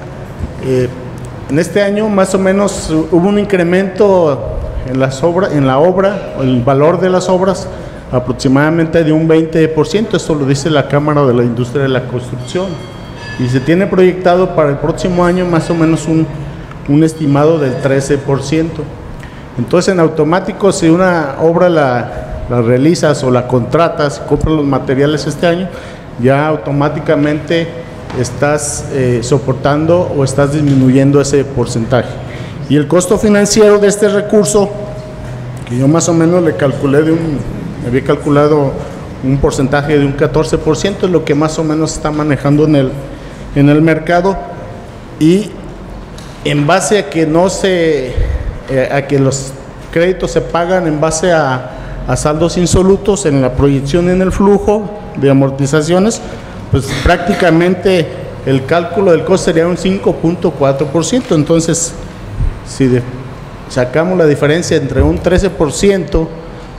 en este año más o menos hubo un incremento en la obra, el valor de las obras, aproximadamente de un 20%, esto lo dice la Cámara de la Industria de la Construcción, y se tiene proyectado para el próximo año más o menos un estimado del 13%. Entonces, en automático, si una obra la realizas o la contratas, compras los materiales este año, ya automáticamente estás soportando o estás disminuyendo ese porcentaje. Y el costo financiero de este recurso, que yo más o menos le calculé me había calculado un porcentaje de un 14%, es lo que más o menos está manejando en el mercado, y en base a que a que los créditos se pagan en base a saldos insolutos en la proyección en el flujo de amortizaciones, pues prácticamente el cálculo del costo sería un 5.4%. Entonces, si sacamos la diferencia entre un 13%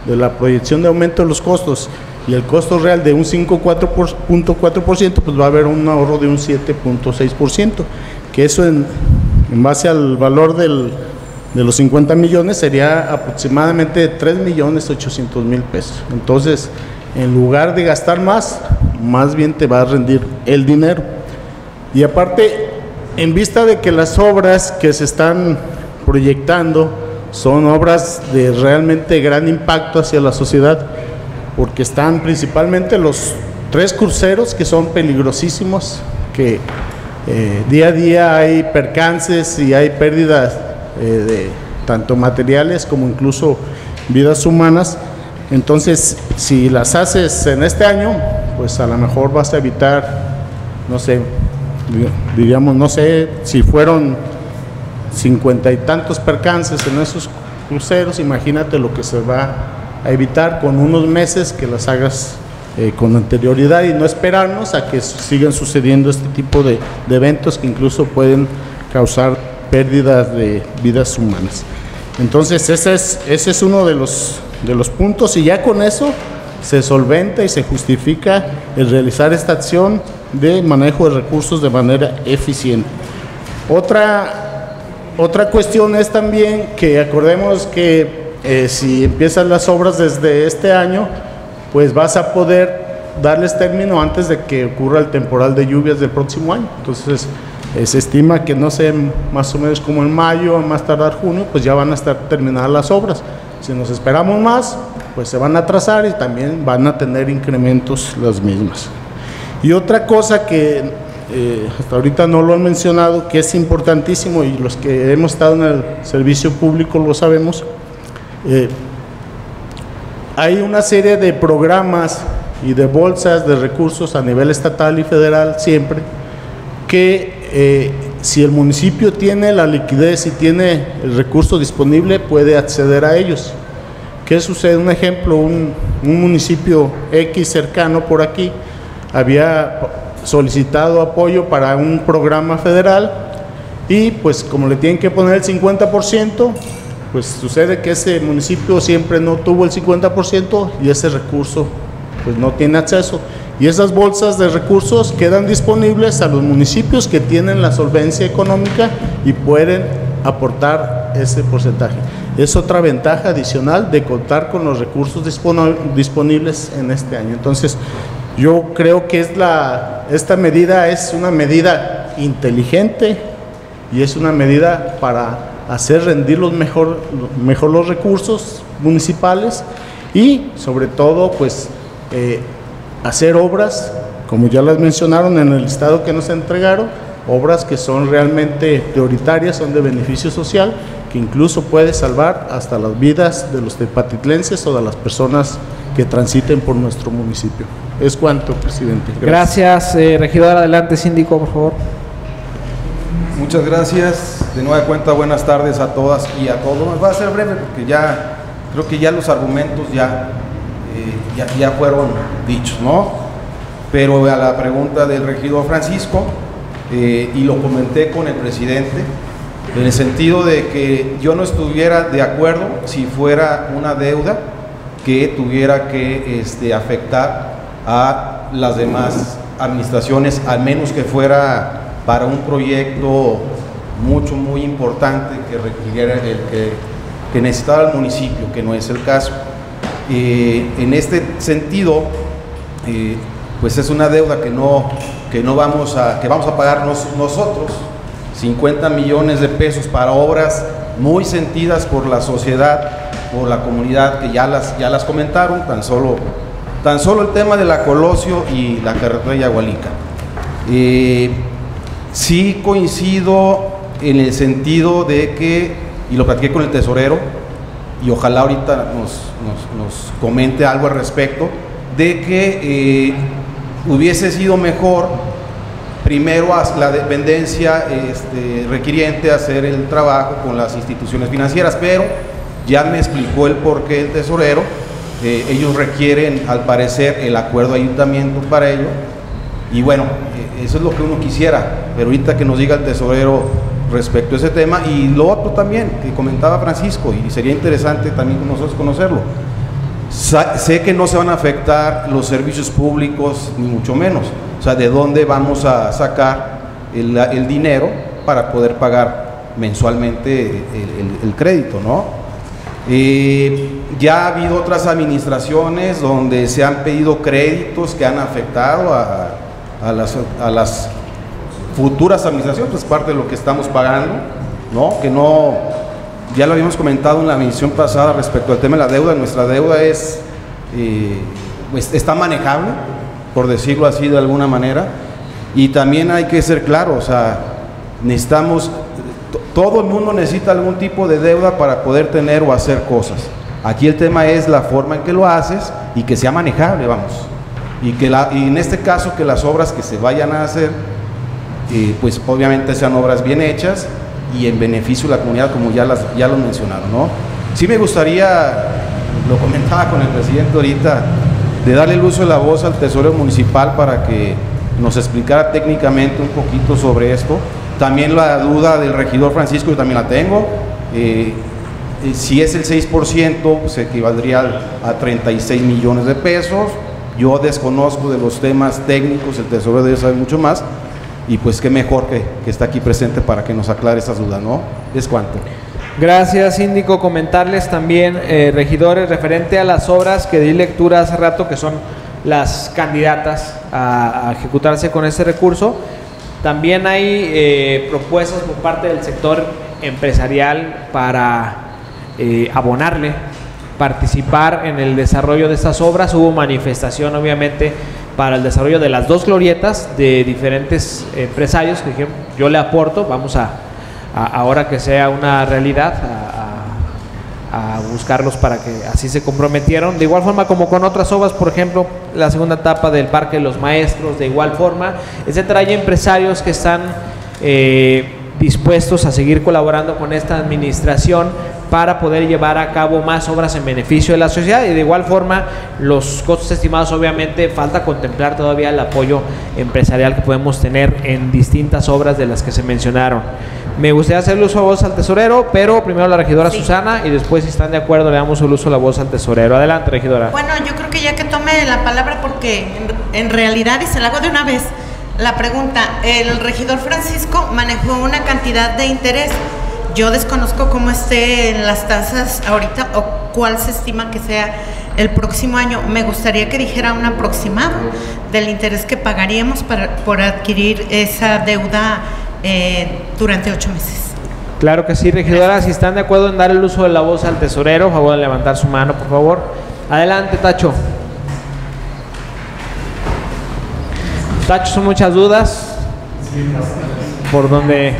de la proyección de aumento de los costos y el costo real de un 5.4%, pues va a haber un ahorro de un 7.6%, que eso en base al valor de los 50 millones sería aproximadamente 3.800.000 pesos. Entonces, en lugar de gastar más bien te va a rendir el dinero. Y aparte, en vista de que las obras que se están proyectando son obras de realmente gran impacto hacia la sociedad, porque están principalmente los 3 cruceros que son peligrosísimos, que día a día hay percances y hay pérdidas de tanto materiales como incluso vidas humanas. Entonces, si las haces en este año, pues a lo mejor vas a evitar, no sé, digamos, no sé, si fueron 50 y tantos percances en esos cruceros, imagínate lo que se va a evitar con unos meses que las hagas con anterioridad y no esperarnos a que sigan sucediendo este tipo de eventos que incluso pueden causar pérdidas de vidas humanas. Entonces ese es uno de los puntos, y ya con eso se solventa y se justifica el realizar esta acción de manejo de recursos de manera eficiente. Otra cuestión es también que acordemos que si empiezan las obras desde este año, pues vas a poder darles término antes de que ocurra el temporal de lluvias del próximo año. Entonces se estima que, no sé, más o menos como en mayo, a más tardar junio, pues ya van a estar terminadas las obras. Si nos esperamos más, pues se van a atrasar y también van a tener incrementos las mismas. Y otra cosa que hasta ahorita no lo han mencionado, que es importantísimo, y los que hemos estado en el servicio público lo sabemos, hay una serie de programas y de bolsas de recursos a nivel estatal y federal siempre, que si el municipio tiene la liquidez y tiene el recurso disponible, puede acceder a ellos. ¿Qué sucede? Un ejemplo, un municipio X cercano por aquí había solicitado apoyo para un programa federal y pues como le tienen que poner el 50%, pues sucede que ese municipio siempre no tuvo el 50% y ese recurso pues no tiene acceso. Y esas bolsas de recursos quedan disponibles a los municipios que tienen la solvencia económica y pueden aportar ese porcentaje. Es otra ventaja adicional de contar con los recursos disponibles en este año. Entonces, yo creo que esta medida es una medida inteligente y es una medida para hacer rendir mejor los recursos municipales y sobre todo pues hacer obras, como ya las mencionaron en el listado que nos entregaron, obras que son realmente prioritarias, son de beneficio social, que incluso puede salvar hasta las vidas de los tepatitlenses o de las personas que transiten por nuestro municipio. Es cuanto, presidente. Gracias, regidora. Adelante, síndico, por favor. Muchas gracias. De nueva cuenta, buenas tardes a todas y a todos. Va a ser breve porque ya creo que ya los argumentos ya fueron dichos, ¿no? Pero a la pregunta del regidor Francisco, y lo comenté con el presidente, en el sentido de que yo no estuviera de acuerdo si fuera una deuda que tuviera que afectar a las demás administraciones, al menos que fuera para un proyecto muy importante que requiriera que necesitara el municipio, que no es el caso. En este sentido, pues es una deuda que vamos a pagar nosotros, 50 millones de pesos para obras muy sentidas por la sociedad, por la comunidad, que ya las comentaron, tan solo el tema de la Colosio y la carretera de Yagualica. Sí coincido en el sentido de que, y lo platiqué con el tesorero, y ojalá ahorita nos comente algo al respecto, de que hubiese sido mejor primero a la dependencia requiriente hacer el trabajo con las instituciones financieras, pero ya me explicó el porqué el tesorero. Ellos requieren, al parecer, el acuerdo de ayuntamiento para ello, y bueno, eso es lo que uno quisiera, pero ahorita que nos diga el tesorero respecto a ese tema. Y lo otro también que comentaba Francisco, y sería interesante también nosotros conocerlo, Sé que no se van a afectar los servicios públicos, ni mucho menos. O sea, ¿de dónde vamos a sacar el dinero para poder pagar mensualmente el crédito, ¿no? Ya ha habido otras administraciones donde se han pedido créditos que han afectado a las futuras administraciones, pues parte de lo que estamos pagando, ¿no? Que no, ya lo habíamos comentado en la emisión pasada respecto al tema de la deuda. Nuestra deuda pues está manejable, por decirlo así de alguna manera, y también hay que ser claros, o sea, necesitamos, todo el mundo necesita algún tipo de deuda para poder tener o hacer cosas. Aquí el tema es la forma en que lo haces y que sea manejable, vamos, y en este caso que las obras que se vayan a hacer, pues obviamente sean obras bien hechas y en beneficio de la comunidad, como ya lo mencionaron, ¿no? Sí me gustaría, lo comentaba con el presidente ahorita, de darle el uso de la voz al tesorero municipal para que nos explicara técnicamente un poquito sobre esto. También la duda del regidor Francisco, yo también la tengo. Si es el 6%, pues equivaldría a 36 millones de pesos. Yo desconozco de los temas técnicos, el tesorero debe saber mucho más. Y pues qué mejor que está aquí presente para que nos aclare esas dudas, ¿no? Es cuanto. Gracias, síndico. Comentarles también, regidores, referente a las obras que di lectura hace rato, que son las candidatas a ejecutarse con este recurso. También hay propuestas por parte del sector empresarial para abonarle, participar en el desarrollo de estas obras. Hubo manifestación, obviamente, para el desarrollo de las dos glorietas de diferentes empresarios que dijeron, yo le aporto, vamos ahora que sea una realidad, a buscarlos para que así se comprometieron. De igual forma como con otras obras, por ejemplo, la segunda etapa del Parque de los Maestros, de igual forma, etcétera. Hay empresarios que están dispuestos a seguir colaborando con esta administración para poder llevar a cabo más obras en beneficio de la sociedad, y de igual forma los costos estimados, obviamente falta contemplar todavía el apoyo empresarial que podemos tener en distintas obras de las que se mencionaron. Me gustaría hacerle uso de voz al tesorero, pero primero la regidora Susana, y después, si están de acuerdo, le damos el uso de la voz al tesorero. Adelante, regidora. Bueno, yo creo que ya que tome la palabra, porque en realidad, y se la hago de una vez, la pregunta, el regidor Francisco manejó una cantidad de interés. Yo desconozco cómo esté en las tasas ahorita o cuál se estima que sea el próximo año. Me gustaría que dijera un aproximado del interés que pagaríamos por adquirir esa deuda durante 8 meses. Claro que sí, regidora. Si están de acuerdo en dar el uso de la voz al tesorero, a favor de levantar su mano, por favor. Adelante, Tacho. Tacho, son muchas dudas. Por donde...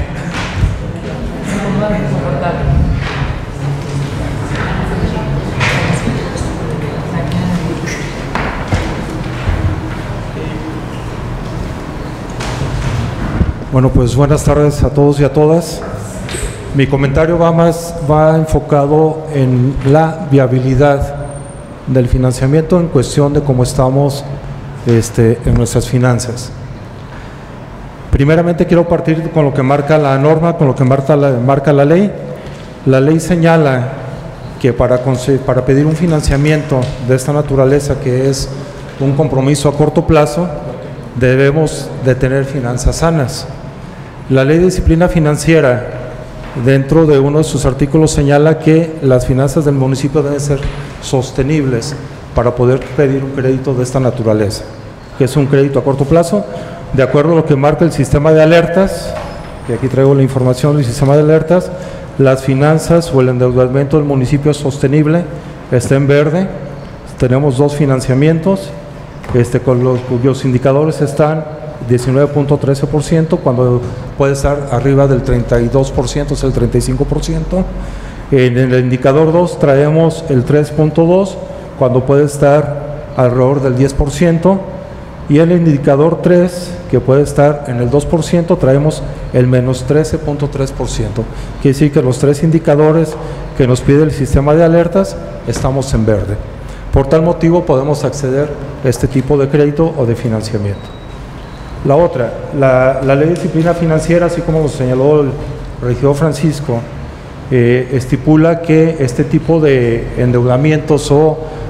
Bueno, pues buenas tardes a todos y a todas. Mi comentario va enfocado en la viabilidad del financiamiento en cuestión de cómo estamos en nuestras finanzas. Primeramente quiero partir con lo que marca la norma, con lo que marca la ley. La ley señala que para pedir un financiamiento de esta naturaleza, que es un compromiso a corto plazo, debemos de tener finanzas sanas. La ley de disciplina financiera, dentro de uno de sus artículos, señala que las finanzas del municipio deben ser sostenibles para poder pedir un crédito de esta naturaleza, que es un crédito a corto plazo, de acuerdo a lo que marca el sistema de alertas, que aquí traigo la información del sistema de alertas. Las finanzas o el endeudamiento del municipio es sostenible, está en verde. Tenemos 2 financiamientos, cuyos indicadores están 19.13%, cuando puede estar arriba del 32%, es el 35%. En el indicador 2 traemos el 3.2, cuando puede estar alrededor del 10%, y el indicador 3, que puede estar en el 2%, traemos el menos 13.3%. Quiere decir que los 3 indicadores que nos pide el sistema de alertas estamos en verde. Por tal motivo podemos acceder a este tipo de crédito o de financiamiento. La otra, la ley de disciplina financiera, así como lo señaló el regidor Francisco, estipula que este tipo de endeudamientos o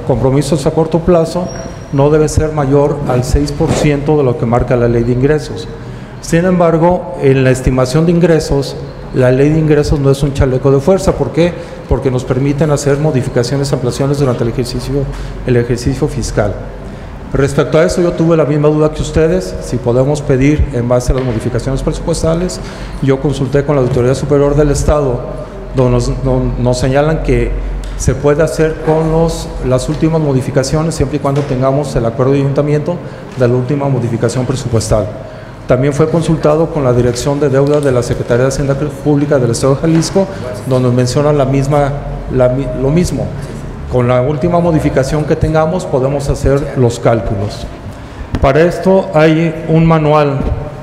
compromisos a corto plazo no debe ser mayor al 6% de lo que marca la ley de ingresos. Sin embargo, en la estimación de ingresos, la ley de ingresos no es un chaleco de fuerza. ¿Por qué? Porque nos permiten hacer modificaciones, ampliaciones durante el ejercicio fiscal. Respecto a eso, yo tuve la misma duda que ustedes, si podemos pedir en base a las modificaciones presupuestales. Yo consulté con la Auditoría Superior del Estado, donde nos señalan que se puede hacer con las últimas modificaciones, siempre y cuando tengamos el acuerdo de ayuntamiento de la última modificación presupuestal. También fue consultado con la Dirección de Deuda de la Secretaría de Hacienda Pública del Estado de Jalisco, donde mencionan lo mismo. Con la última modificación que tengamos podemos hacer los cálculos. Para esto hay un manual,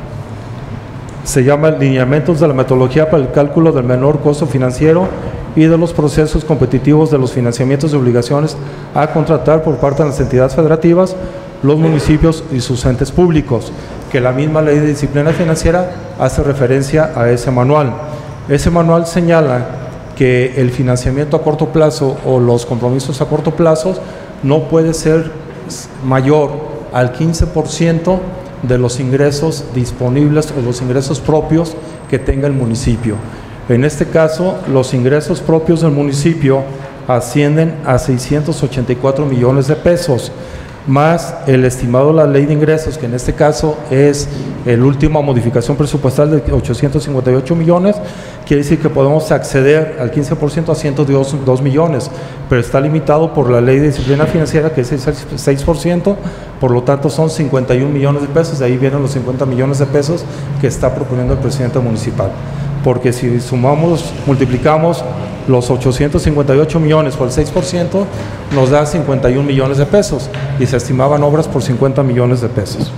se llama Lineamientos de la metodología para el cálculo del menor costo financiero y de los procesos competitivos de los financiamientos de obligaciones a contratar por parte de las entidades federativas, los municipios y sus entes públicos, que la misma ley de disciplina financiera hace referencia a ese manual. Ese manual señala que el financiamiento a corto plazo o los compromisos a corto plazo no puede ser mayor al 15% de los ingresos disponibles o los ingresos propios que tenga el municipio. En este caso, los ingresos propios del municipio ascienden a 684 millones de pesos, más el estimado de la ley de ingresos, que en este caso es la última modificación presupuestal de 858 millones, quiere decir que podemos acceder al 15% a 102 millones, pero está limitado por la ley de disciplina financiera, que es el 6%, por lo tanto son 51 millones de pesos, de ahí vienen los 50 millones de pesos que está proponiendo el presidente municipal. Porque si multiplicamos los 858 millones por el 6%, nos da 51 millones de pesos y se estimaban obras por 50 millones de pesos.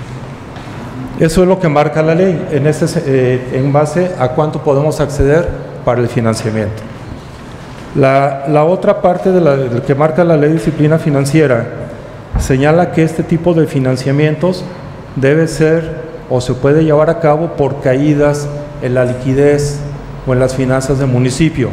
Eso es lo que marca la ley, en base a cuánto podemos acceder para el financiamiento. La otra parte de que marca la ley de disciplina financiera señala que este tipo de financiamientos debe ser o se puede llevar a cabo por caídas en la liquidez o en las finanzas del municipio.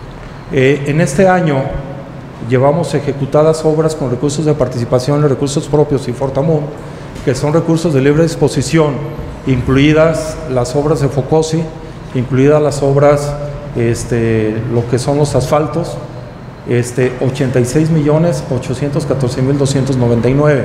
En este año llevamos ejecutadas obras con recursos de participación, recursos propios y Fortamun, que son recursos de libre disposición, incluidas las obras de Focosi, incluidas las obras, lo que son los asfaltos, 86.814.299.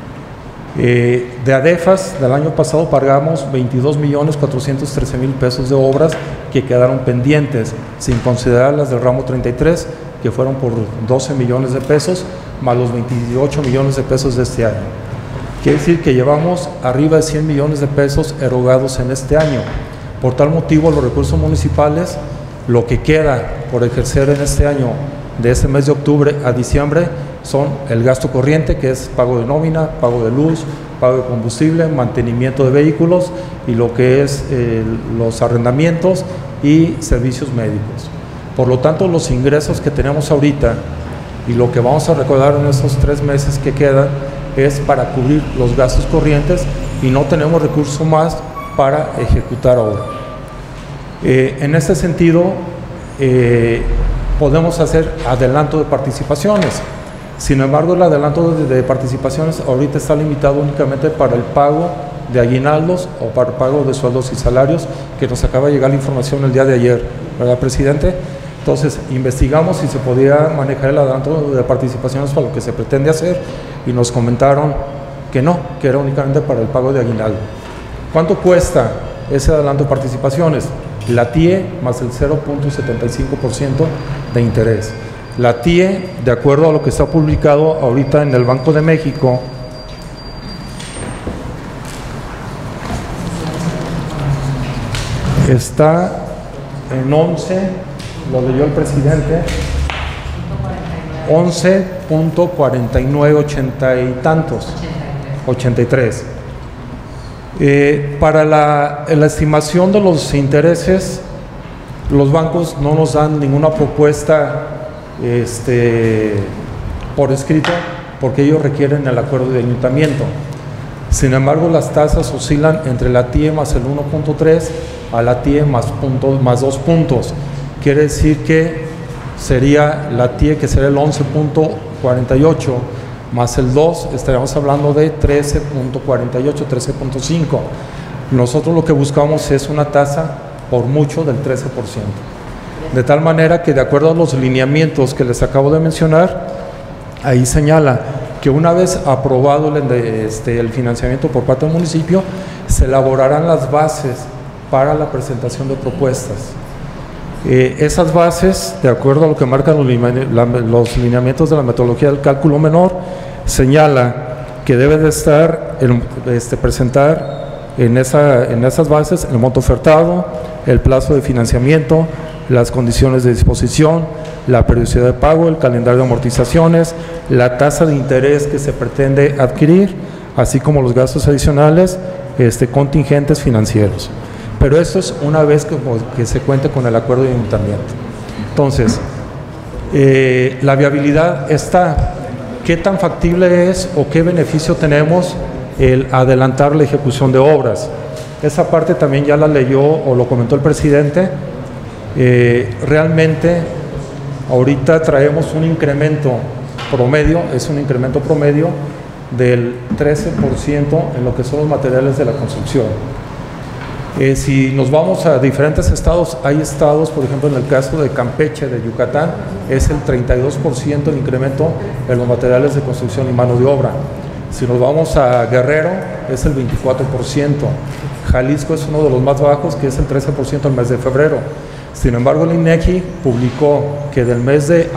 De ADEFAS del año pasado pagamos 22.413.000 pesos de obras que quedaron pendientes, sin considerar las del ramo 33, que fueron por 12 millones de pesos, más los 28 millones de pesos de este año. Quiere decir que llevamos arriba de 100 millones de pesos erogados en este año. Por tal motivo, los recursos municipales, lo que queda por ejercer en este año, de este mes de octubre a diciembre, son el gasto corriente, que es pago de nómina, pago de luz, pago de combustible, mantenimiento de vehículos y lo que es los arrendamientos y servicios médicos. Por lo tanto, los ingresos que tenemos ahorita y lo que vamos a recordar en estos 3 meses que quedan es para cubrir los gastos corrientes y no tenemos recurso más para ejecutar obra. En este sentido, podemos hacer adelanto de participaciones. Sin embargo, el adelanto de participaciones ahorita está limitado únicamente para el pago de aguinaldos o para el pago de sueldos y salarios, que nos acaba de llegar la información el día de ayer, ¿verdad, presidente? Entonces, investigamos si se podía manejar el adelanto de participaciones para lo que se pretende hacer y nos comentaron que no, que era únicamente para el pago de aguinaldo. ¿Cuánto cuesta ese adelanto de participaciones? La TIE más el 0.75% de interés. La TIE, de acuerdo a lo que está publicado ahorita en el Banco de México, está en 11, lo leyó el presidente, 11.4980 y tantos, 83. Para la estimación de los intereses, los bancos no nos dan ninguna propuesta por escrito, porque ellos requieren el acuerdo de ayuntamiento. Sin embargo, las tasas oscilan entre la TIE más el 1.3 a la TIE más 2 puntos. Quiere decir que sería la TIE, que sería el 11.49 13.48 más el 2, estaríamos hablando de 13.48, 13.5. Nosotros lo que buscamos es una tasa por mucho del 13%. De tal manera que, de acuerdo a los lineamientos que les acabo de mencionar, ahí señala que una vez aprobado el financiamiento por parte del municipio, se elaborarán las bases para la presentación de propuestas. Esas bases, de acuerdo a lo que marcan los lineamientos de la metodología del cálculo menor, señala que debe de estar, presentar en esas bases el monto ofertado, el plazo de financiamiento, las condiciones de disposición, la periodicidad de pago, el calendario de amortizaciones, la tasa de interés que se pretende adquirir, así como los gastos adicionales contingentes financieros. Pero esto es una vez que se cuente con el acuerdo de ayuntamiento. Entonces, la viabilidad está. ¿Qué tan factible es o qué beneficio tenemos el adelantar la ejecución de obras? Esa parte también ya la leyó o lo comentó el presidente. Realmente, ahorita traemos un incremento promedio, es un incremento promedio del 13% en lo que son los materiales de la construcción. Si nos vamos a diferentes estados, hay estados, por ejemplo en el caso de Campeche, de Yucatán, es el 32% el incremento en los materiales de construcción y mano de obra. Si nos vamos a Guerrero, es el 24%. Jalisco es uno de los más bajos, que es el 13% el mes de febrero. Sin embargo, el INEGI publicó que del mes de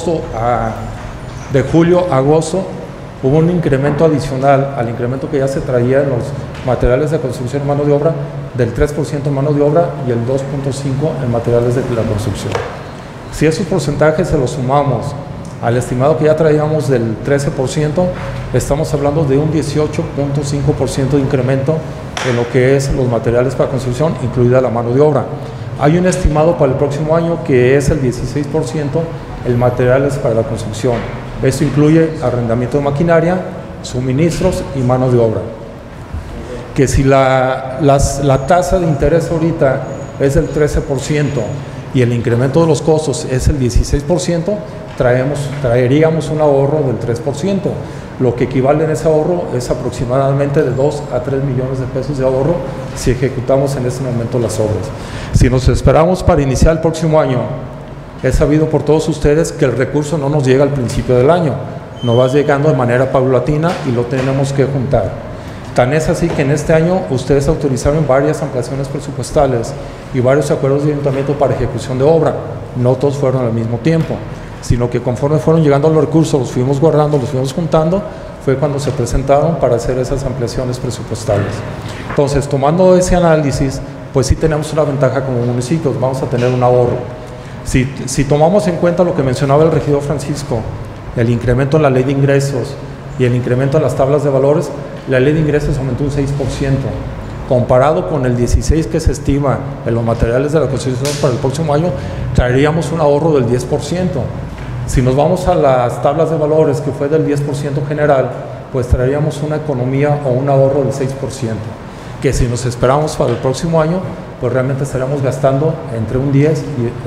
julio a agosto, hubo un incremento adicional al incremento que ya se traía en los materiales de construcción y mano de obra, del 3% en mano de obra y el 2.5% en materiales de la construcción. Si esos porcentajes se los sumamos al estimado que ya traíamos del 13%, estamos hablando de un 18.5% de incremento en lo que es los materiales para construcción, incluida la mano de obra. Hay un estimado para el próximo año que es el 16% en materiales para la construcción. Esto incluye arrendamiento de maquinaria, suministros y mano de obra. Que si la tasa de interés ahorita es del 13% y el incremento de los costos es el 16%, traeríamos un ahorro del 3%. Lo que equivale en ese ahorro es aproximadamente de 2 a 3 millones de pesos de ahorro si ejecutamos en este momento las obras. Si nos esperamos para iniciar el próximo año, es sabido por todos ustedes que el recurso no nos llega al principio del año, nos va llegando de manera paulatina y lo tenemos que juntar. Tan es así que en este año ustedes autorizaron varias ampliaciones presupuestales y varios acuerdos de ayuntamiento para ejecución de obra. No todos fueron al mismo tiempo, sino que conforme fueron llegando los recursos, los fuimos guardando, los fuimos juntando, fue cuando se presentaron para hacer esas ampliaciones presupuestales. Entonces, tomando ese análisis, pues sí tenemos una ventaja como municipios, vamos a tener un ahorro. Si tomamos en cuenta lo que mencionaba el regidor Francisco, el incremento en la ley de ingresos y el incremento en las tablas de valores, la ley de ingresos aumentó un 6%, comparado con el 16% que se estima en los materiales de la construcción para el próximo año, traeríamos un ahorro del 10%. Si nos vamos a las tablas de valores, que fue del 10% general, pues traeríamos una economía o un ahorro del 6%, que si nos esperamos para el próximo año, pues realmente estaríamos gastando entre un 6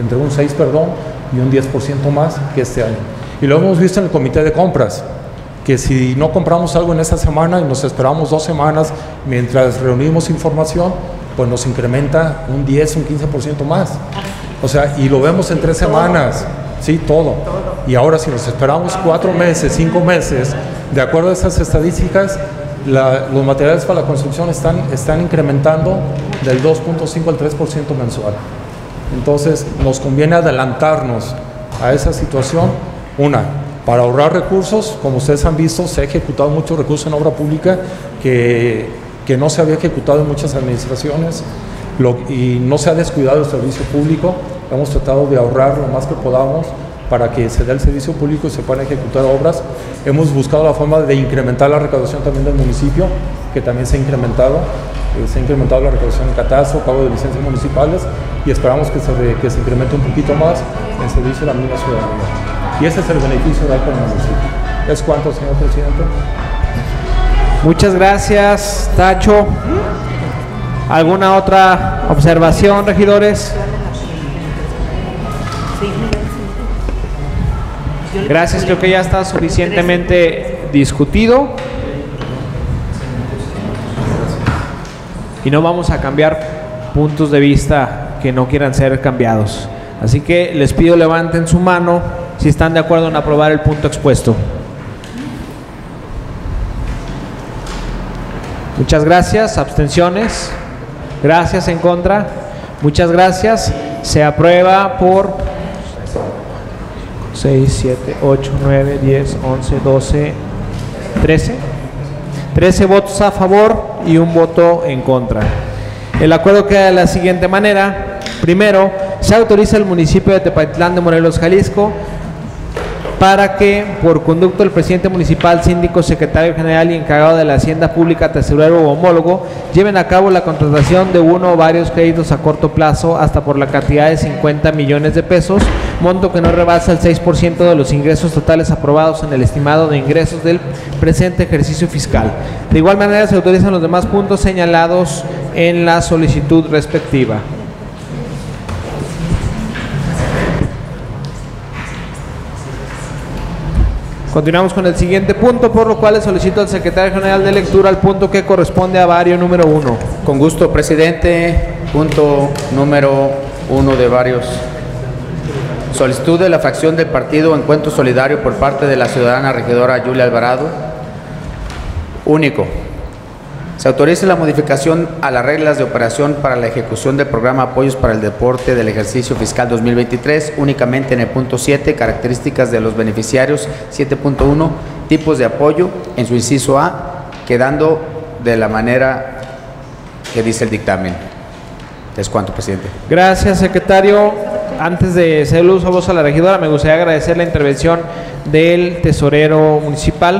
y un 10% más que este año. Y lo hemos visto en el comité de compras, que si no compramos algo en esa semana y nos esperamos 2 semanas mientras reunimos información, pues nos incrementa un 10, un 15% más. O sea, y lo vemos en 3 semanas, sí, todo. Y ahora si nos esperamos 4 meses, 5 meses, de acuerdo a esas estadísticas, los materiales para la construcción están incrementando del 2.5 al 3% mensual. Entonces, nos conviene adelantarnos a esa situación, para ahorrar recursos. Como ustedes han visto, se ha ejecutado muchos recursos en obra pública que no se había ejecutado en muchas administraciones y no se ha descuidado el servicio público. Hemos tratado de ahorrar lo más que podamos para que se dé el servicio público y se puedan ejecutar obras. Hemos buscado la forma de incrementar la recaudación también del municipio, que también se ha incrementado. Se ha incrementado la recaudación en catastro, pago de licencias municipales, y esperamos que se incremente un poquito más en servicio de la misma ciudadanía. Y ese es el beneficio de para el municipio. ¿Es cuánto, señor presidente? Muchas gracias, Tacho. ¿Alguna otra observación, regidores? Gracias, creo que ya está suficientemente discutido. Y no vamos a cambiar puntos de vista que no quieran ser cambiados. Así que les pido levanten su mano si están de acuerdo en aprobar el punto expuesto. Muchas gracias. ¿Abstenciones? Gracias. ¿En contra? Muchas gracias. Se aprueba por 6, 7, 8, 9, 10, 11, 12, 13. 13 votos a favor y un voto en contra. El acuerdo queda de la siguiente manera. Primero, se autoriza al municipio de Tepatitlán de Morelos, Jalisco, para que, por conducto del presidente municipal, síndico, secretario general y encargado de la Hacienda Pública, tesorero o homólogo, lleven a cabo la contratación de uno o varios créditos a corto plazo hasta por la cantidad de 50 millones de pesos, monto que no rebasa el 6% de los ingresos totales aprobados en el estimado de ingresos del presente ejercicio fiscal. De igual manera, se autorizan los demás puntos señalados en la solicitud respectiva. Continuamos con el siguiente punto, por lo cual le solicito al secretario general de lectura al punto que corresponde a vario número 1. Con gusto, presidente. Punto número 1 de varios. Solicitud de la fracción del Partido Encuentro Solidario por parte de la ciudadana regidora Yulia Alvarado. Único. Se autoriza la modificación a las reglas de operación para la ejecución del programa Apoyos para el Deporte del ejercicio fiscal 2023, únicamente en el punto 7, características de los beneficiarios, 7.1, tipos de apoyo, en su inciso A, quedando de la manera que dice el dictamen. Es cuanto, presidente. Gracias, secretario. Antes de ceder el uso a voz a la regidora, me gustaría agradecer la intervención del tesorero municipal.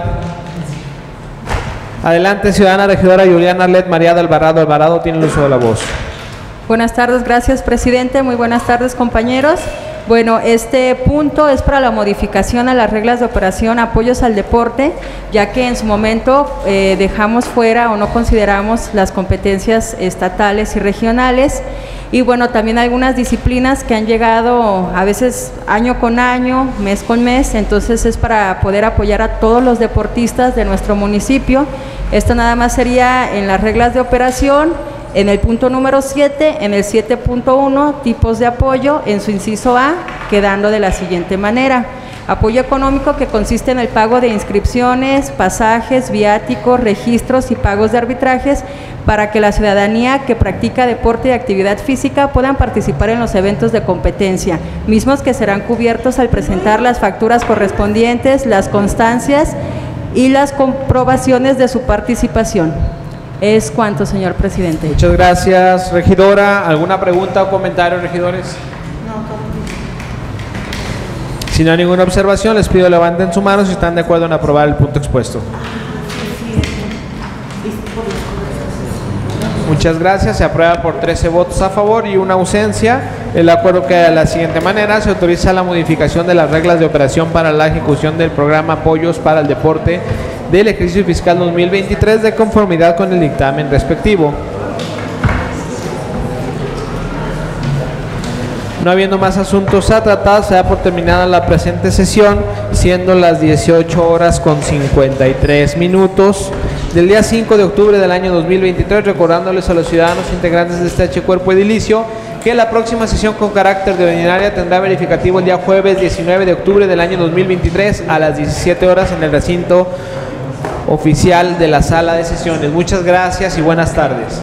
Adelante, ciudadana regidora Juliana Arlet María de Alvarado. Alvarado tiene el uso de la voz. Buenas tardes, gracias, presidente. Muy buenas tardes, compañeros. Bueno, este punto es para la modificación a las reglas de operación apoyos al deporte, ya que en su momento dejamos fuera o no consideramos las competencias estatales y regionales. Y bueno, también algunas disciplinas que han llegado a veces año con año, mes con mes, entonces es para poder apoyar a todos los deportistas de nuestro municipio. Esto nada más sería en las reglas de operación, en el punto número 7, en el 7.1, tipos de apoyo, en su inciso A, quedando de la siguiente manera. Apoyo económico que consiste en el pago de inscripciones, pasajes, viáticos, registros y pagos de arbitrajes para que la ciudadanía que practica deporte y actividad física puedan participar en los eventos de competencia, mismos que serán cubiertos al presentar las facturas correspondientes, las constancias y las comprobaciones de su participación. Es cuanto, señor presidente. Muchas gracias, regidora. ¿Alguna pregunta o comentario, regidores? Si no hay ninguna observación, les pido levanten su mano si están de acuerdo en aprobar el punto expuesto. Muchas gracias. Se aprueba por 13 votos a favor y una ausencia. El acuerdo queda de la siguiente manera. Se autoriza la modificación de las reglas de operación para la ejecución del programa Apoyos para el Deporte del ejercicio fiscal 2023 de conformidad con el dictamen respectivo. No habiendo más asuntos a tratar, se da por terminada la presente sesión, siendo las 18:53 del día 5 de octubre del año 2023, recordándoles a los ciudadanos integrantes de este cuerpo edilicio que la próxima sesión con carácter de ordinaria tendrá verificativo el día jueves 19 de octubre del año 2023 a las 17 horas en el recinto oficial de la sala de sesiones. Muchas gracias y buenas tardes.